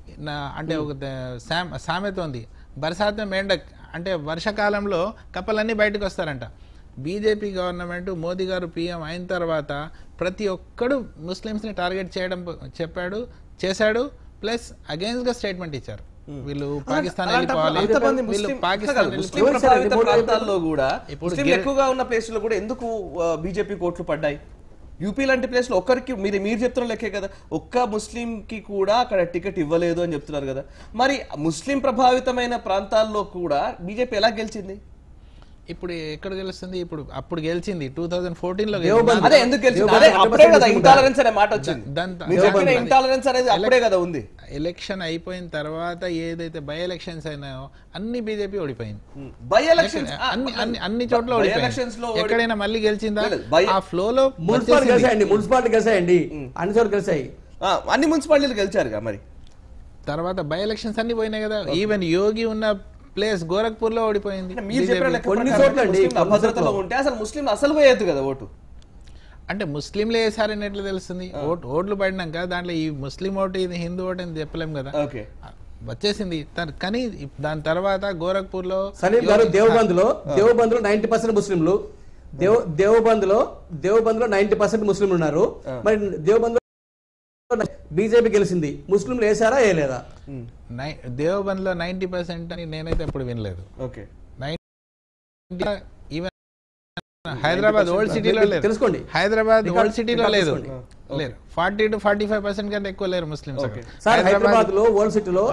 అంటే ఒక సామెత ఉంది, బరసాత్ మేండక్ అంటే వర్షాకాలంలో కప్పలన్నీ బయటకు వస్తారంట. బీజేపీ గవర్నమెంట్ మోదీ గారు పీఎం అయిన తర్వాత ప్రతి ఒక్కడు ముస్లిమ్స్ ని టార్గెట్ చేయడం చెప్పాడు, చేశాడు. ప్లస్ అగైన్స్ గా స్టేట్మెంట్ ఇచ్చారు, వీళ్ళు పాకిస్తాన్ వెళ్ళిపోవాలి, వీళ్ళు పాకిస్తాన్ ప్రాంతాల్లో కూడా ఎక్కువగా ఉన్న ప్లేస్ లో కూడా ఎందుకు బీజేపీ కోట్లు పడ్డాయి? యూపీ లాంటి ప్లేస్ లో ఒక్కరికి మీరు మీరు చెప్తున్న లెక్కే కదా, ఒక్క ముస్లిం కి కూడా అక్కడ టికెట్ ఇవ్వలేదు అని చెప్తున్నారు కదా. మరి ముస్లిం ప్రభావితమైన ప్రాంతాల్లో కూడా బీజేపీ ఎలా గెలిచింది? ఇప్పుడు ఎక్కడ గెలుస్తుంది? ఇప్పుడు అప్పుడు గెలిచింది టూ థౌసండ్ ఫోర్టీన్ లో. అదే ఎందుకు గెలిచింది? అదే అప్పుడే కదా ఇంటాలరెన్స్ అనే మాట వచ్చింది. ఇంటాలరెన్స్ అనేది అప్పుడే కదా ఉంది. ఎలక్షన్ అయిపోయిన తర్వాత ఏదైతే బై ఎలక్షన్స్ అయినాయో అన్ని బీజేపీ ఓడిపోయింది. బై ఎలక్షన్స్ అన్ని చోట్ల ఓడిపోయింది. ఎక్కడైనా మళ్ళీ గెలిచిందా? ఆ ఫ్లో లో మున్సిపాలిటీ గెలిచాయండి, మున్సిపాలిటీ గెలిచాయండి, అన్ని చోట్ల గెలిచాయి, అన్ని మున్సిపాలిటీలు గెలిచారుగా. మరి తర్వాత బై ఎలక్షన్స్ అన్ని పోయినాయి కదా. ఈవెన్ యోగి ఉన్న ప్లేస్ గోరఖ్పూర్ లో ఓడిపోయింది. అభద్రతలో ఉంటే అసలు ముస్లిం అసలు పోయేది కదా ఓటు. అంటే ముస్లింలు వేసారని ఎట్లా తెలుస్తుంది? ఓటు ఓట్లు పడినాక దాంట్లో ఈ ముస్లిం ఓటు ఇది హిందూ ఓటు అని చెప్పలేం కదా, వచ్చేసింది. కానీ దాని తర్వాత గోరఖ్పూర్ లో సలీం గారు దేవబంద్ లో దేవబంద్ లో నైన్టీ పర్సెంట్ ముస్లింలు, దేవ్ దేవబంద్ లో దేవబంద్ లో నైన్టీ పర్సెంట్ ముస్లింలు ఉన్నారు. మరి దేవబంద్ బీజేపీ గెలిచింది, ముస్లింలు వేసారా వేయలేదా? దేవబంద్ లో నైన్టీ పర్సెంట్ అని నేనైతే ఎప్పుడు వినలేదు. హైదరాబాద్ ఓల్డ్ సిటీలో లేదు, తెలుసుకోండి. హైదరాబాద్ ఓల్డ్ సిటీలో లేదు, లేరు. Forty two forty five percent కంటే ఎక్కువ లేరు ముస్లింస్. సార్ హైదరాబాద్ లో ఓల్డ్ సిటీలో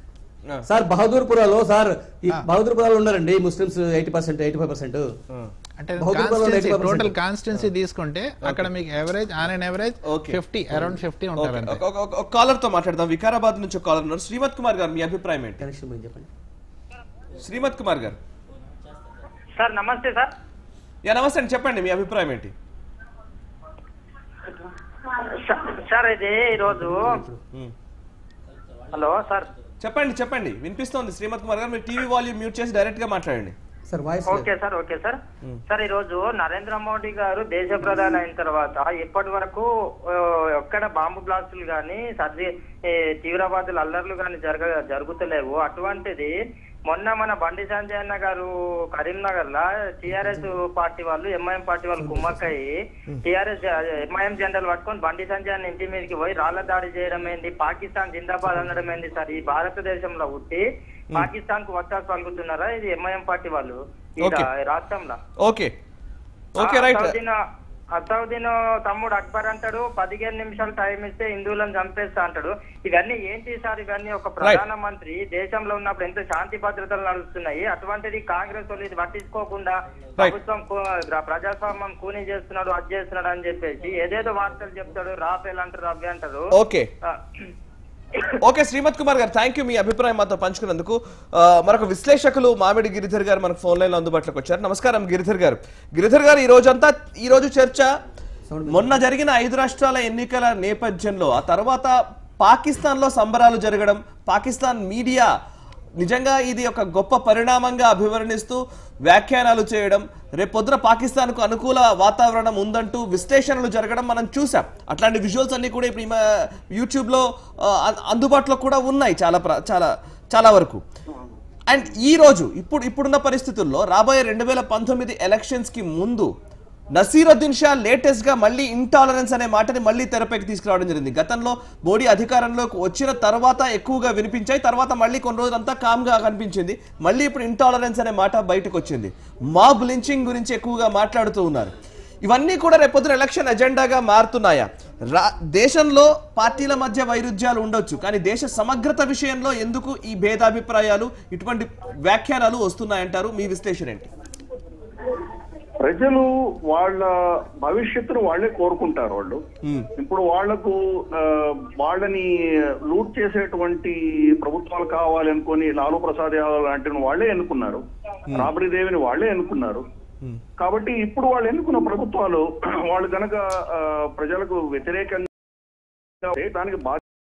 సార్ బహదూర్పురాలో సార్ బహదూర్పురాలో ఉన్నారండి Muslims eighty percent eighty five percent అంటే బహుదూర్లో టోటల్ కాన్స్టిట్యున్సీ తీసుకుంటే అక్కడ మీకు average on and average fifty around fifty ఉంటారు. కాలర్ తో మాట్లాడదాం. వికారాబాద్ నుంచి ఒక కాలర్ ఉన్నారు. శ్రీమత్ కుమార్ గారు, మీ అభిప్రాయం ఏంటి? చెప్పండి. శ్రీమత్ కుమార్ గారు సార్ నమస్తే సార్. యా నమస్తే అండి, చెప్పండి మీ అభిప్రాయం ఏంటి? సార్ ఇది ఈరోజు హలో సార్ చెప్పండి చెప్పండి వినిపిస్తోంది శ్రీమత్ కుమార్ గారు. మీరు టీవీ వాల్యూమ్ మ్యూట్ చేసి డైరెక్ట్ గా మాట్లాడండి. Okay sir okay sir. Sir ఈ రోజు నరేంద్ర మోడీ గారు దేశ ప్రధాని అయిన తర్వాత ఇప్పటి వరకు ఎక్కడ బాంబు బ్లాస్టులు గాని సర్జీ తీవ్రవాదుల అల్లర్లు గాని జరగ జరుగుతలేవు. అటువంటిది మొన్న మన బండి సంజయ్ అన్న గారు కరీంనగర్ లా టిఆర్ఎస్ పార్టీ వాళ్ళు ఎంఐఎం పార్టీ వాళ్ళు కుమ్మక్కయ్యి టిఆర్ఎస్ ఎంఐఎం జెండాలు పట్టుకొని బండి సంజయ్ అన్న ఇంటి మీదకి పోయి రాళ్ల దాడి చేయడం ఏంది, పాకిస్తాన్ జిందాబాద్ అనడం ఏంది సార్? ఈ భారతదేశంలో పుట్టి పాకిస్తాన్ కు వత్తాసు పలుకుతున్నారా ఇది ఎంఐఎం పార్టీ వాళ్ళు ఈ రాష్ట్రంలో? Okay okay right. అసౌద్దీన్ తమ్ముడు అక్బర్ అంటాడు పదిహేను నిమిషాలు టైం ఇస్తే హిందువులను చంపేస్తా అంటాడు. ఇవన్నీ ఏంటి సార్? ఇవన్నీ ఒక ప్రధానమంత్రి దేశంలో ఉన్నప్పుడు ఎంత శాంతి భద్రతలు నడుస్తున్నాయి. అటువంటిది కాంగ్రెస్ వాళ్ళు ఇది పట్టించుకోకుండా ప్రభుత్వం ప్రజాస్వామ్యం కూనీ చేస్తున్నాడు, అది చేస్తున్నాడు అని చెప్పేసి ఏదేదో వార్తలు చెప్తాడు. రాఫేల్ అంటారు, రవ్వి అంటారు. ఓకే ఓకే శ్రీమత్ కుమార్ గారు, థ్యాంక్ యూ మీ అభిప్రాయం మాతో పంచుకున్నందుకు. మరొక విశ్లేషకులు మామిడి గిరిధర్ గారు మనకు ఫోన్ లైన్ లో అందుబాటులోకి వచ్చారు. నమస్కారం గిరిధర్ గారు. గిరిధర్ గారు, ఈ రోజంతా ఈ రోజు చర్చ మొన్న జరిగిన ఐదు రాష్ట్రాల ఎన్నికల నేపథ్యంలో ఆ తర్వాత పాకిస్తాన్ లో సంబరాలు జరగడం, పాకిస్తాన్ మీడియా నిజంగా ఇది ఒక గొప్ప పరిణామంగా అభివర్ణిస్తూ వ్యాఖ్యానాలు చేయడం, రేపొద్దున పాకిస్తాన్ కు అనుకూల వాతావరణం ఉందంటూ విశ్లేషణలు జరగడం మనం చూసాం. అట్లాంటి విజువల్స్ అన్ని కూడా ఇప్పుడు యూట్యూబ్ లో అందుబాటులో కూడా ఉన్నాయి చాలా చాలా చాలా వరకు. అండ్ ఈ రోజు ఇప్పుడు ఇప్పుడున్న పరిస్థితుల్లో రాబోయే రెండు వేల పంతొమ్మిది ఎలక్షన్స్ కి ముందు నసీరుద్దీన్ షా లేటెస్ట్ గా మళ్ళీ ఇంటాలరెన్స్ అనే మాటని మళ్ళీ తెరపైకి తీసుకురావడం జరిగింది. గతంలో మోడీ అధికారంలోకి వచ్చిన తర్వాత ఎక్కువగా వినిపించాయి, తర్వాత మళ్ళీ కొన్ని రోజులంతా కామ్ గా కనిపించింది. మళ్ళీ ఇప్పుడు ఇంటాలరెన్స్ అనే మాట బయటకు వచ్చింది. మాబ్ లించింగ్ గురించి ఎక్కువగా మాట్లాడుతూ ఉన్నారు. ఇవన్నీ కూడా రేపొద్దున ఎలక్షన్ ఎజెండాగా మారుతున్నాయా? దేశంలో పార్టీల మధ్య వైరుధ్యాలు ఉండొచ్చు, కానీ దేశ సమగ్రత విషయంలో ఎందుకు ఈ భేదాభిప్రాయాలు, ఇటువంటి వ్యాఖ్యానాలు వస్తున్నాయంటారు? మీ విశ్లేషణ ఏంటి? ప్రజలు వాళ్ళ భవిష్యత్తును వాళ్లే కోరుకుంటారు. వాళ్ళు ఇప్పుడు వాళ్లకు వాళ్ళని లూట్ చేసేటువంటి ప్రభుత్వాలు కావాలి అనుకుని లాలూ ప్రసాద్ యాదవ్ లాంటి వాళ్లే ఎన్నుకున్నారు, రాబరీ దేవిని వాళ్లే ఎన్నుకున్నారు. కాబట్టి ఇప్పుడు వాళ్ళు ఎన్నుకున్న ప్రభుత్వాలు వాళ్ళు కనుక ప్రజలకు వ్యతిరేకంగా దానికి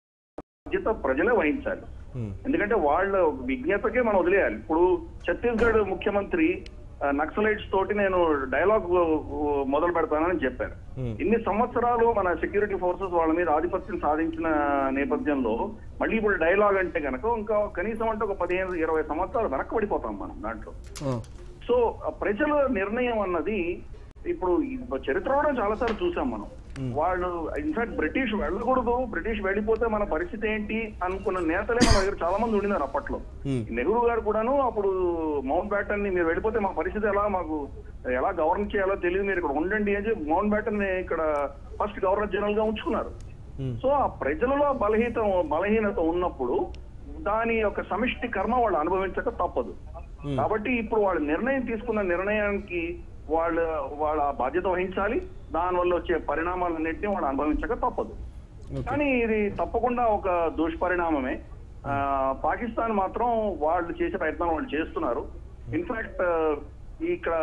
బాధ్యత ప్రజలే వహించాలి. ఎందుకంటే వాళ్ళ విజ్ఞతకే మనం వదిలేయాలి. ఇప్పుడు ఛత్తీస్గఢ్ ముఖ్యమంత్రి నక్సలైట్స్ తోటి నేను డైలాగ్ మొదలు పెడతానని చెప్పారు. ఇన్ని సంవత్సరాలు మన సెక్యూరిటీ ఫోర్సెస్ వాళ్ళ మీద ఆధిపత్యం సాధించిన నేపథ్యంలో మళ్ళీ ఇప్పుడు డైలాగ్ అంటే కనుక ఇంకా కనీసం అంటే ఒక పదిహేను ఇరవై సంవత్సరాలు వెనకబడిపోతాం మనం దాంట్లో. సో ప్రజల నిర్ణయం అన్నది ఇప్పుడు చరిత్రలో చాలాసార్లు చూసాం మనం. వాళ్ళు ఇన్ఫాక్ట్ బ్రిటిష్ వెళ్ళకూడదు, బ్రిటిష్ వెళ్ళిపోతే మన పరిస్థితి ఏంటి అనుకున్న నేతలే మన దగ్గర చాలా మంది ఉండినారు అప్పట్లో. నెహ్రూ గారు కూడాను అప్పుడు మౌంట్ బ్యాటన్ ని మీరు వెళ్ళిపోతే మా పరిస్థితి ఎలా, మాకు ఎలా గవర్నర్ చేయాలో తెలియదు, మీరు ఇక్కడ ఉండండి అని చెప్పి మౌంట్ బ్యాటన్ ని ఇక్కడ ఫస్ట్ గవర్నర్ జనరల్ గా ఉంచుకున్నారు. సో ఆ ప్రజలలో బలహీత బలహీనత ఉన్నప్పుడు దాని యొక్క సమిష్టి కర్మ వాళ్ళు అనుభవించక తప్పదు. కాబట్టి ఇప్పుడు వాళ్ళు నిర్ణయం తీసుకున్న నిర్ణయానికి వాళ్ళ వాళ్ళ బాధ్యత వహించాలి. దానివల్ల వచ్చే పరిణామాలన్నింటినీ వాళ్ళు అనుభవించక తప్పదు. కానీ ఇది తప్పకుండా ఒక దుష్పరిణామమే. పాకిస్తాన్ మాత్రం వాళ్ళు చేసే ప్రయత్నాలు వాళ్ళు చేస్తున్నారు. ఇన్ఫాక్ట్ ఇక్కడ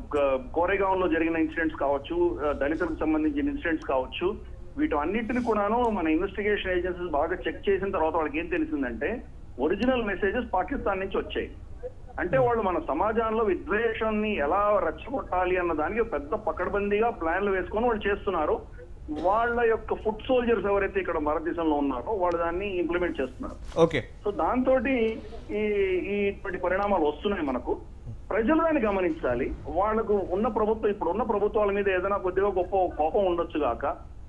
కోరేగాం లో జరిగిన ఇన్సిడెంట్స్ కావచ్చు, దళితులకు సంబంధించిన ఇన్సిడెంట్స్ కావచ్చు, వీటన్నిటిని కూడాను మన ఇన్వెస్టిగేషన్ ఏజెన్సీస్ బాగా చెక్ చేసిన తర్వాత వాళ్ళకి ఏం తెలిసిందంటే ఒరిజినల్ మెసేజెస్ పాకిస్తాన్ నుంచి వచ్చాయి. అంటే వాళ్ళు మన సమాజంలో విద్వేషాన్ని ఎలా రెచ్చగొట్టాలి అన్న దానికి పెద్ద పకడ్బందీగా ప్లాన్లు వేసుకొని వాళ్ళు చేస్తున్నారు. వాళ్ళ యొక్క ఫుట్ సోల్జర్స్ ఎవరైతే ఇక్కడ భారతదేశంలో ఉన్నారో వాళ్ళు దాన్ని ఇంప్లిమెంట్ చేస్తున్నారు. ఓకే. సో దాంతో ఈ ఇటువంటి పరిణామాలు వస్తున్నాయి మనకు. ప్రజలు దాన్ని గమనించాలి. వాళ్ళకు ఉన్న ప్రభుత్వం ఇప్పుడు ఉన్న ప్రభుత్వాల మీద ఏదైనా కొద్దిగా గొప్ప కోపం ఉండొచ్చు గాక,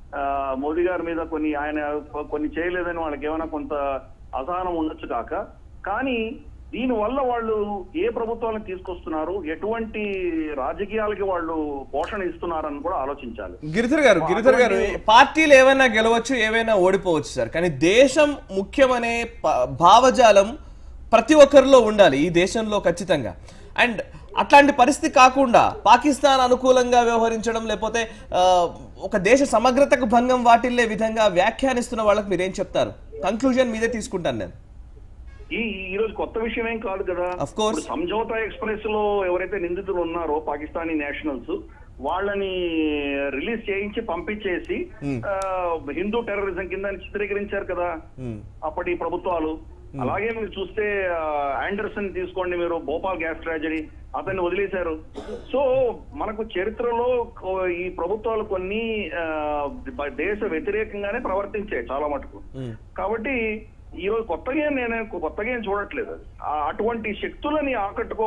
మోదీ గారి మీద కొన్ని ఆయన కొన్ని చేయలేదని వాళ్ళకి ఏమైనా కొంత అసహనం ఉండొచ్చు కాక, కానీ దీని వల్ల వాళ్ళు ఏ ప్రభుత్వాలను తీసుకొస్తున్నారు, ఎటువంటి రాజకీయాలకి వాళ్ళు పోషణ ఇస్తున్నారని కూడా ఆలోచించాలి. గిరిధర్ గారు గిరిధర్ గారు పార్టీలు ఏవైనా గెలవచ్చు, ఏవైనా ఓడిపోవచ్చు సార్, కానీ దేశం ముఖ్యమనే భావజాలం ప్రతి ఒక్కరిలో ఉండాలి ఈ దేశంలో ఖచ్చితంగా. అండ్ అట్లాంటి పరిస్థితి కాకుండా పాకిస్తాన్ అనుకూలంగా వ్యవహరించడం లేకపోతే ఒక దేశ సమగ్రతకు భంగం వాటిల్లే విధంగా వ్యాఖ్యానిస్తున్న వాళ్ళకి మీరేం చెప్తారు? కంక్లూజన్ మీదే తీసుకుంటాను నేను. ఈ ఈ రోజు కొత్త విషయం ఏం కాదు కదా. సంజౌతా ఎక్స్ప్రెస్ లో ఎవరైతే నిందితులు ఉన్నారో పాకిస్తానీ నేషనల్స్, వాళ్ళని రిలీజ్ చేయించి పంపించేసి హిందూ టెర్రరిజం కింద చిత్రీకరించారు కదా అప్పటి ప్రభుత్వాలు. అలాగే మీరు చూస్తే ఆండర్సన్ తీసుకోండి, మీరు భోపాల్ గ్యాస్ ట్రాజడీ, అతన్ని వదిలేశారు. సో మనకు చరిత్రలో ఈ ప్రభుత్వాలు కొన్ని దేశ వ్యతిరేకంగానే ప్రవర్తించాయి చాలా మటుకు. కాబట్టి ఈ రోజు కొత్తగా నేను కొత్తగా ఏం చూడట్లేదు. అటువంటి శక్తులని ఆకట్టుకో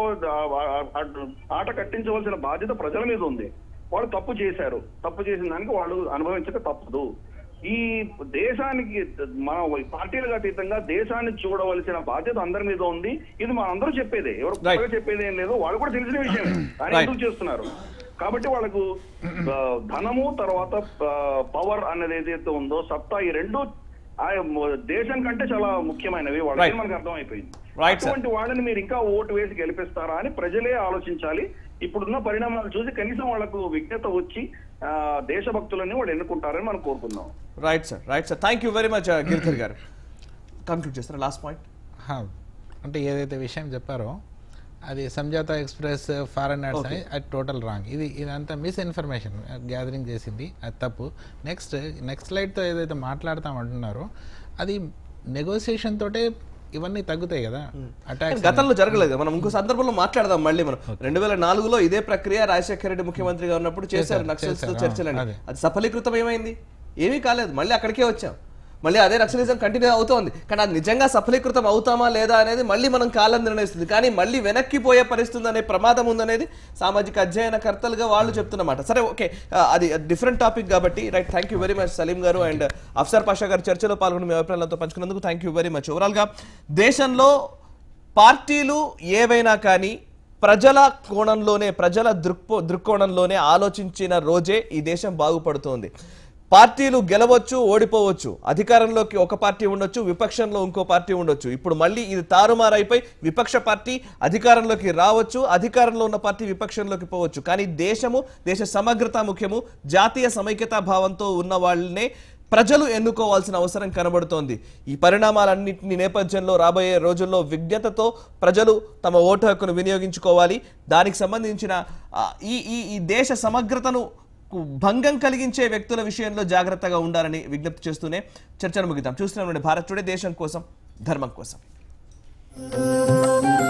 ఆట కట్టించవలసిన బాధ్యత ప్రజల మీద ఉంది. వాళ్ళు తప్పు చేశారు, తప్పు చేసిన దానికి వాళ్ళు అనుభవించక తప్పదు. ఈ దేశానికి మన పార్టీలకు అతీతంగా దేశాన్ని చూడవలసిన బాధ్యత అందరి మీద ఉంది. ఇది మన అందరూ చెప్పేదే, ఎవరు కొత్తగా చెప్పేది ఏం లేదు, వాళ్ళు కూడా తెలిసిన విషయమే. కానీ ఎందుకు చేస్తున్నారు? కాబట్టి వాళ్ళకు ధనము తర్వాత పవర్ అనేది ఏదైతే ఉందో, సత్తా, ఈ రెండు దేశం కంటే చాలా ముఖ్యమైనవి. వాళ్ళకి మనకు అర్థమైపోయింది. అటువంటి వాళ్ళని మీరు ఇంకా ఓటు వేసి గెలిపిస్తారా అని ప్రజలే ఆలోచించాలి. ఇప్పుడున్న పరిణామాలు చూసి కనీసం వాళ్ళకు విజ్ఞత వచ్చి దేశభక్తులని వాళ్ళు ఎన్నుకుంటారని మనం కోరుకుందాం. Right sir, right sir, thank you very much. Giridhar garu conclude చేస్తారా లాస్ట్ పాయింట్? అంటే ఏదైతే విషయం చెప్పారో అది సంజౌతా ఎక్స్ప్రెస్ ఫారెనర్స్ అని అది టోటల్ రాంగ్. ఇది ఇదంతా మిస్ఇన్ఫర్మేషన్ గ్యాదరింగ్ చేసింది, అది తప్పు. నెక్స్ట్ నెక్స్ట్ స్లైడ్తో ఏదైతే మాట్లాడతామంటున్నారో అది నెగోసియేషన్ తోటే ఇవన్నీ తగ్గుతాయి కదా. అటాక్ గతంలో జరగలేదు. మనం ఇంకో సందర్భంలో మాట్లాడదాం మళ్ళీ. మనం రెండు వేల నాలుగులో ఇదే ప్రక్రియ రాజశేఖర రెడ్డి ముఖ్యమంత్రిగా ఉన్నప్పుడు చేశారు నక్సల్స్ తో చర్చలండి. అది సఫలీకృతం ఏమైంది? ఏమీ కాలేదు. మళ్ళీ అక్కడికే వచ్చాం. మళ్ళీ అదే నక్సలిజం కంటిన్యూ అవుతోంది. కానీ అది నిజంగా సఫలీకృతం అవుతామా లేదా అనేది మళ్ళీ మనం కాలం నిర్ణయిస్తుంది. కానీ మళ్ళీ వెనక్కిపోయే పరిస్థితి అనే ప్రమాదం ఉందనేది సామాజిక అధ్యయనకర్తలుగా వాళ్ళు చెప్తున్నమాట. సరే, ఓకే, అది డిఫరెంట్ టాపిక్ కాబట్టి. Right, thank you very much Salim garu and Afsar Pasha గారు చర్చలో పాల్గొని మీ అభిప్రాయాలతో పంచుకున్నందుకు థ్యాంక్ యూ వెరీ మచ్. ఓవరాల్గా దేశంలో పార్టీలు ఏవైనా కానీ ప్రజల కోణంలోనే, ప్రజల దృక్పో దృక్కోణంలోనే ఆలోచించిన రోజే ఈ దేశం బాగుపడుతోంది. పార్టీలు గెలవచ్చు, ఓడిపోవచ్చు, అధికారంలోకి ఒక పార్టీ ఉండొచ్చు, విపక్షంలో ఇంకో పార్టీ ఉండొచ్చు. ఇప్పుడు మళ్ళీ ఇది తారుమారైపోయి విపక్ష పార్టీ అధికారంలోకి రావచ్చు, అధికారంలో ఉన్న పార్టీ విపక్షంలోకి పోవచ్చు. కానీ దేశము, దేశ సమగ్రత ముఖ్యము. జాతీయ సమైక్యతా భావంతో ఉన్న వాళ్ళనే ప్రజలు ఎన్నుకోవాల్సిన అవసరం కనబడుతోంది. ఈ పరిణామాలన్నింటినీ నేపథ్యంలో రాబోయే రోజుల్లో విజ్ఞతతో ప్రజలు తమ ఓటు హక్కును వినియోగించుకోవాలి. దానికి సంబంధించిన ఈ ఈ దేశ సమగ్రతను భంగం కలిగించే వ్యక్తుల విషయంలో జాగ్రత్తగా ఉండాలని విజ్ఞప్తి చేస్తూనే చర్చను ముగిద్దాం. చూస్తున్నాం భారత్ టుడే, దేశం కోసం, ధర్మం కోసం.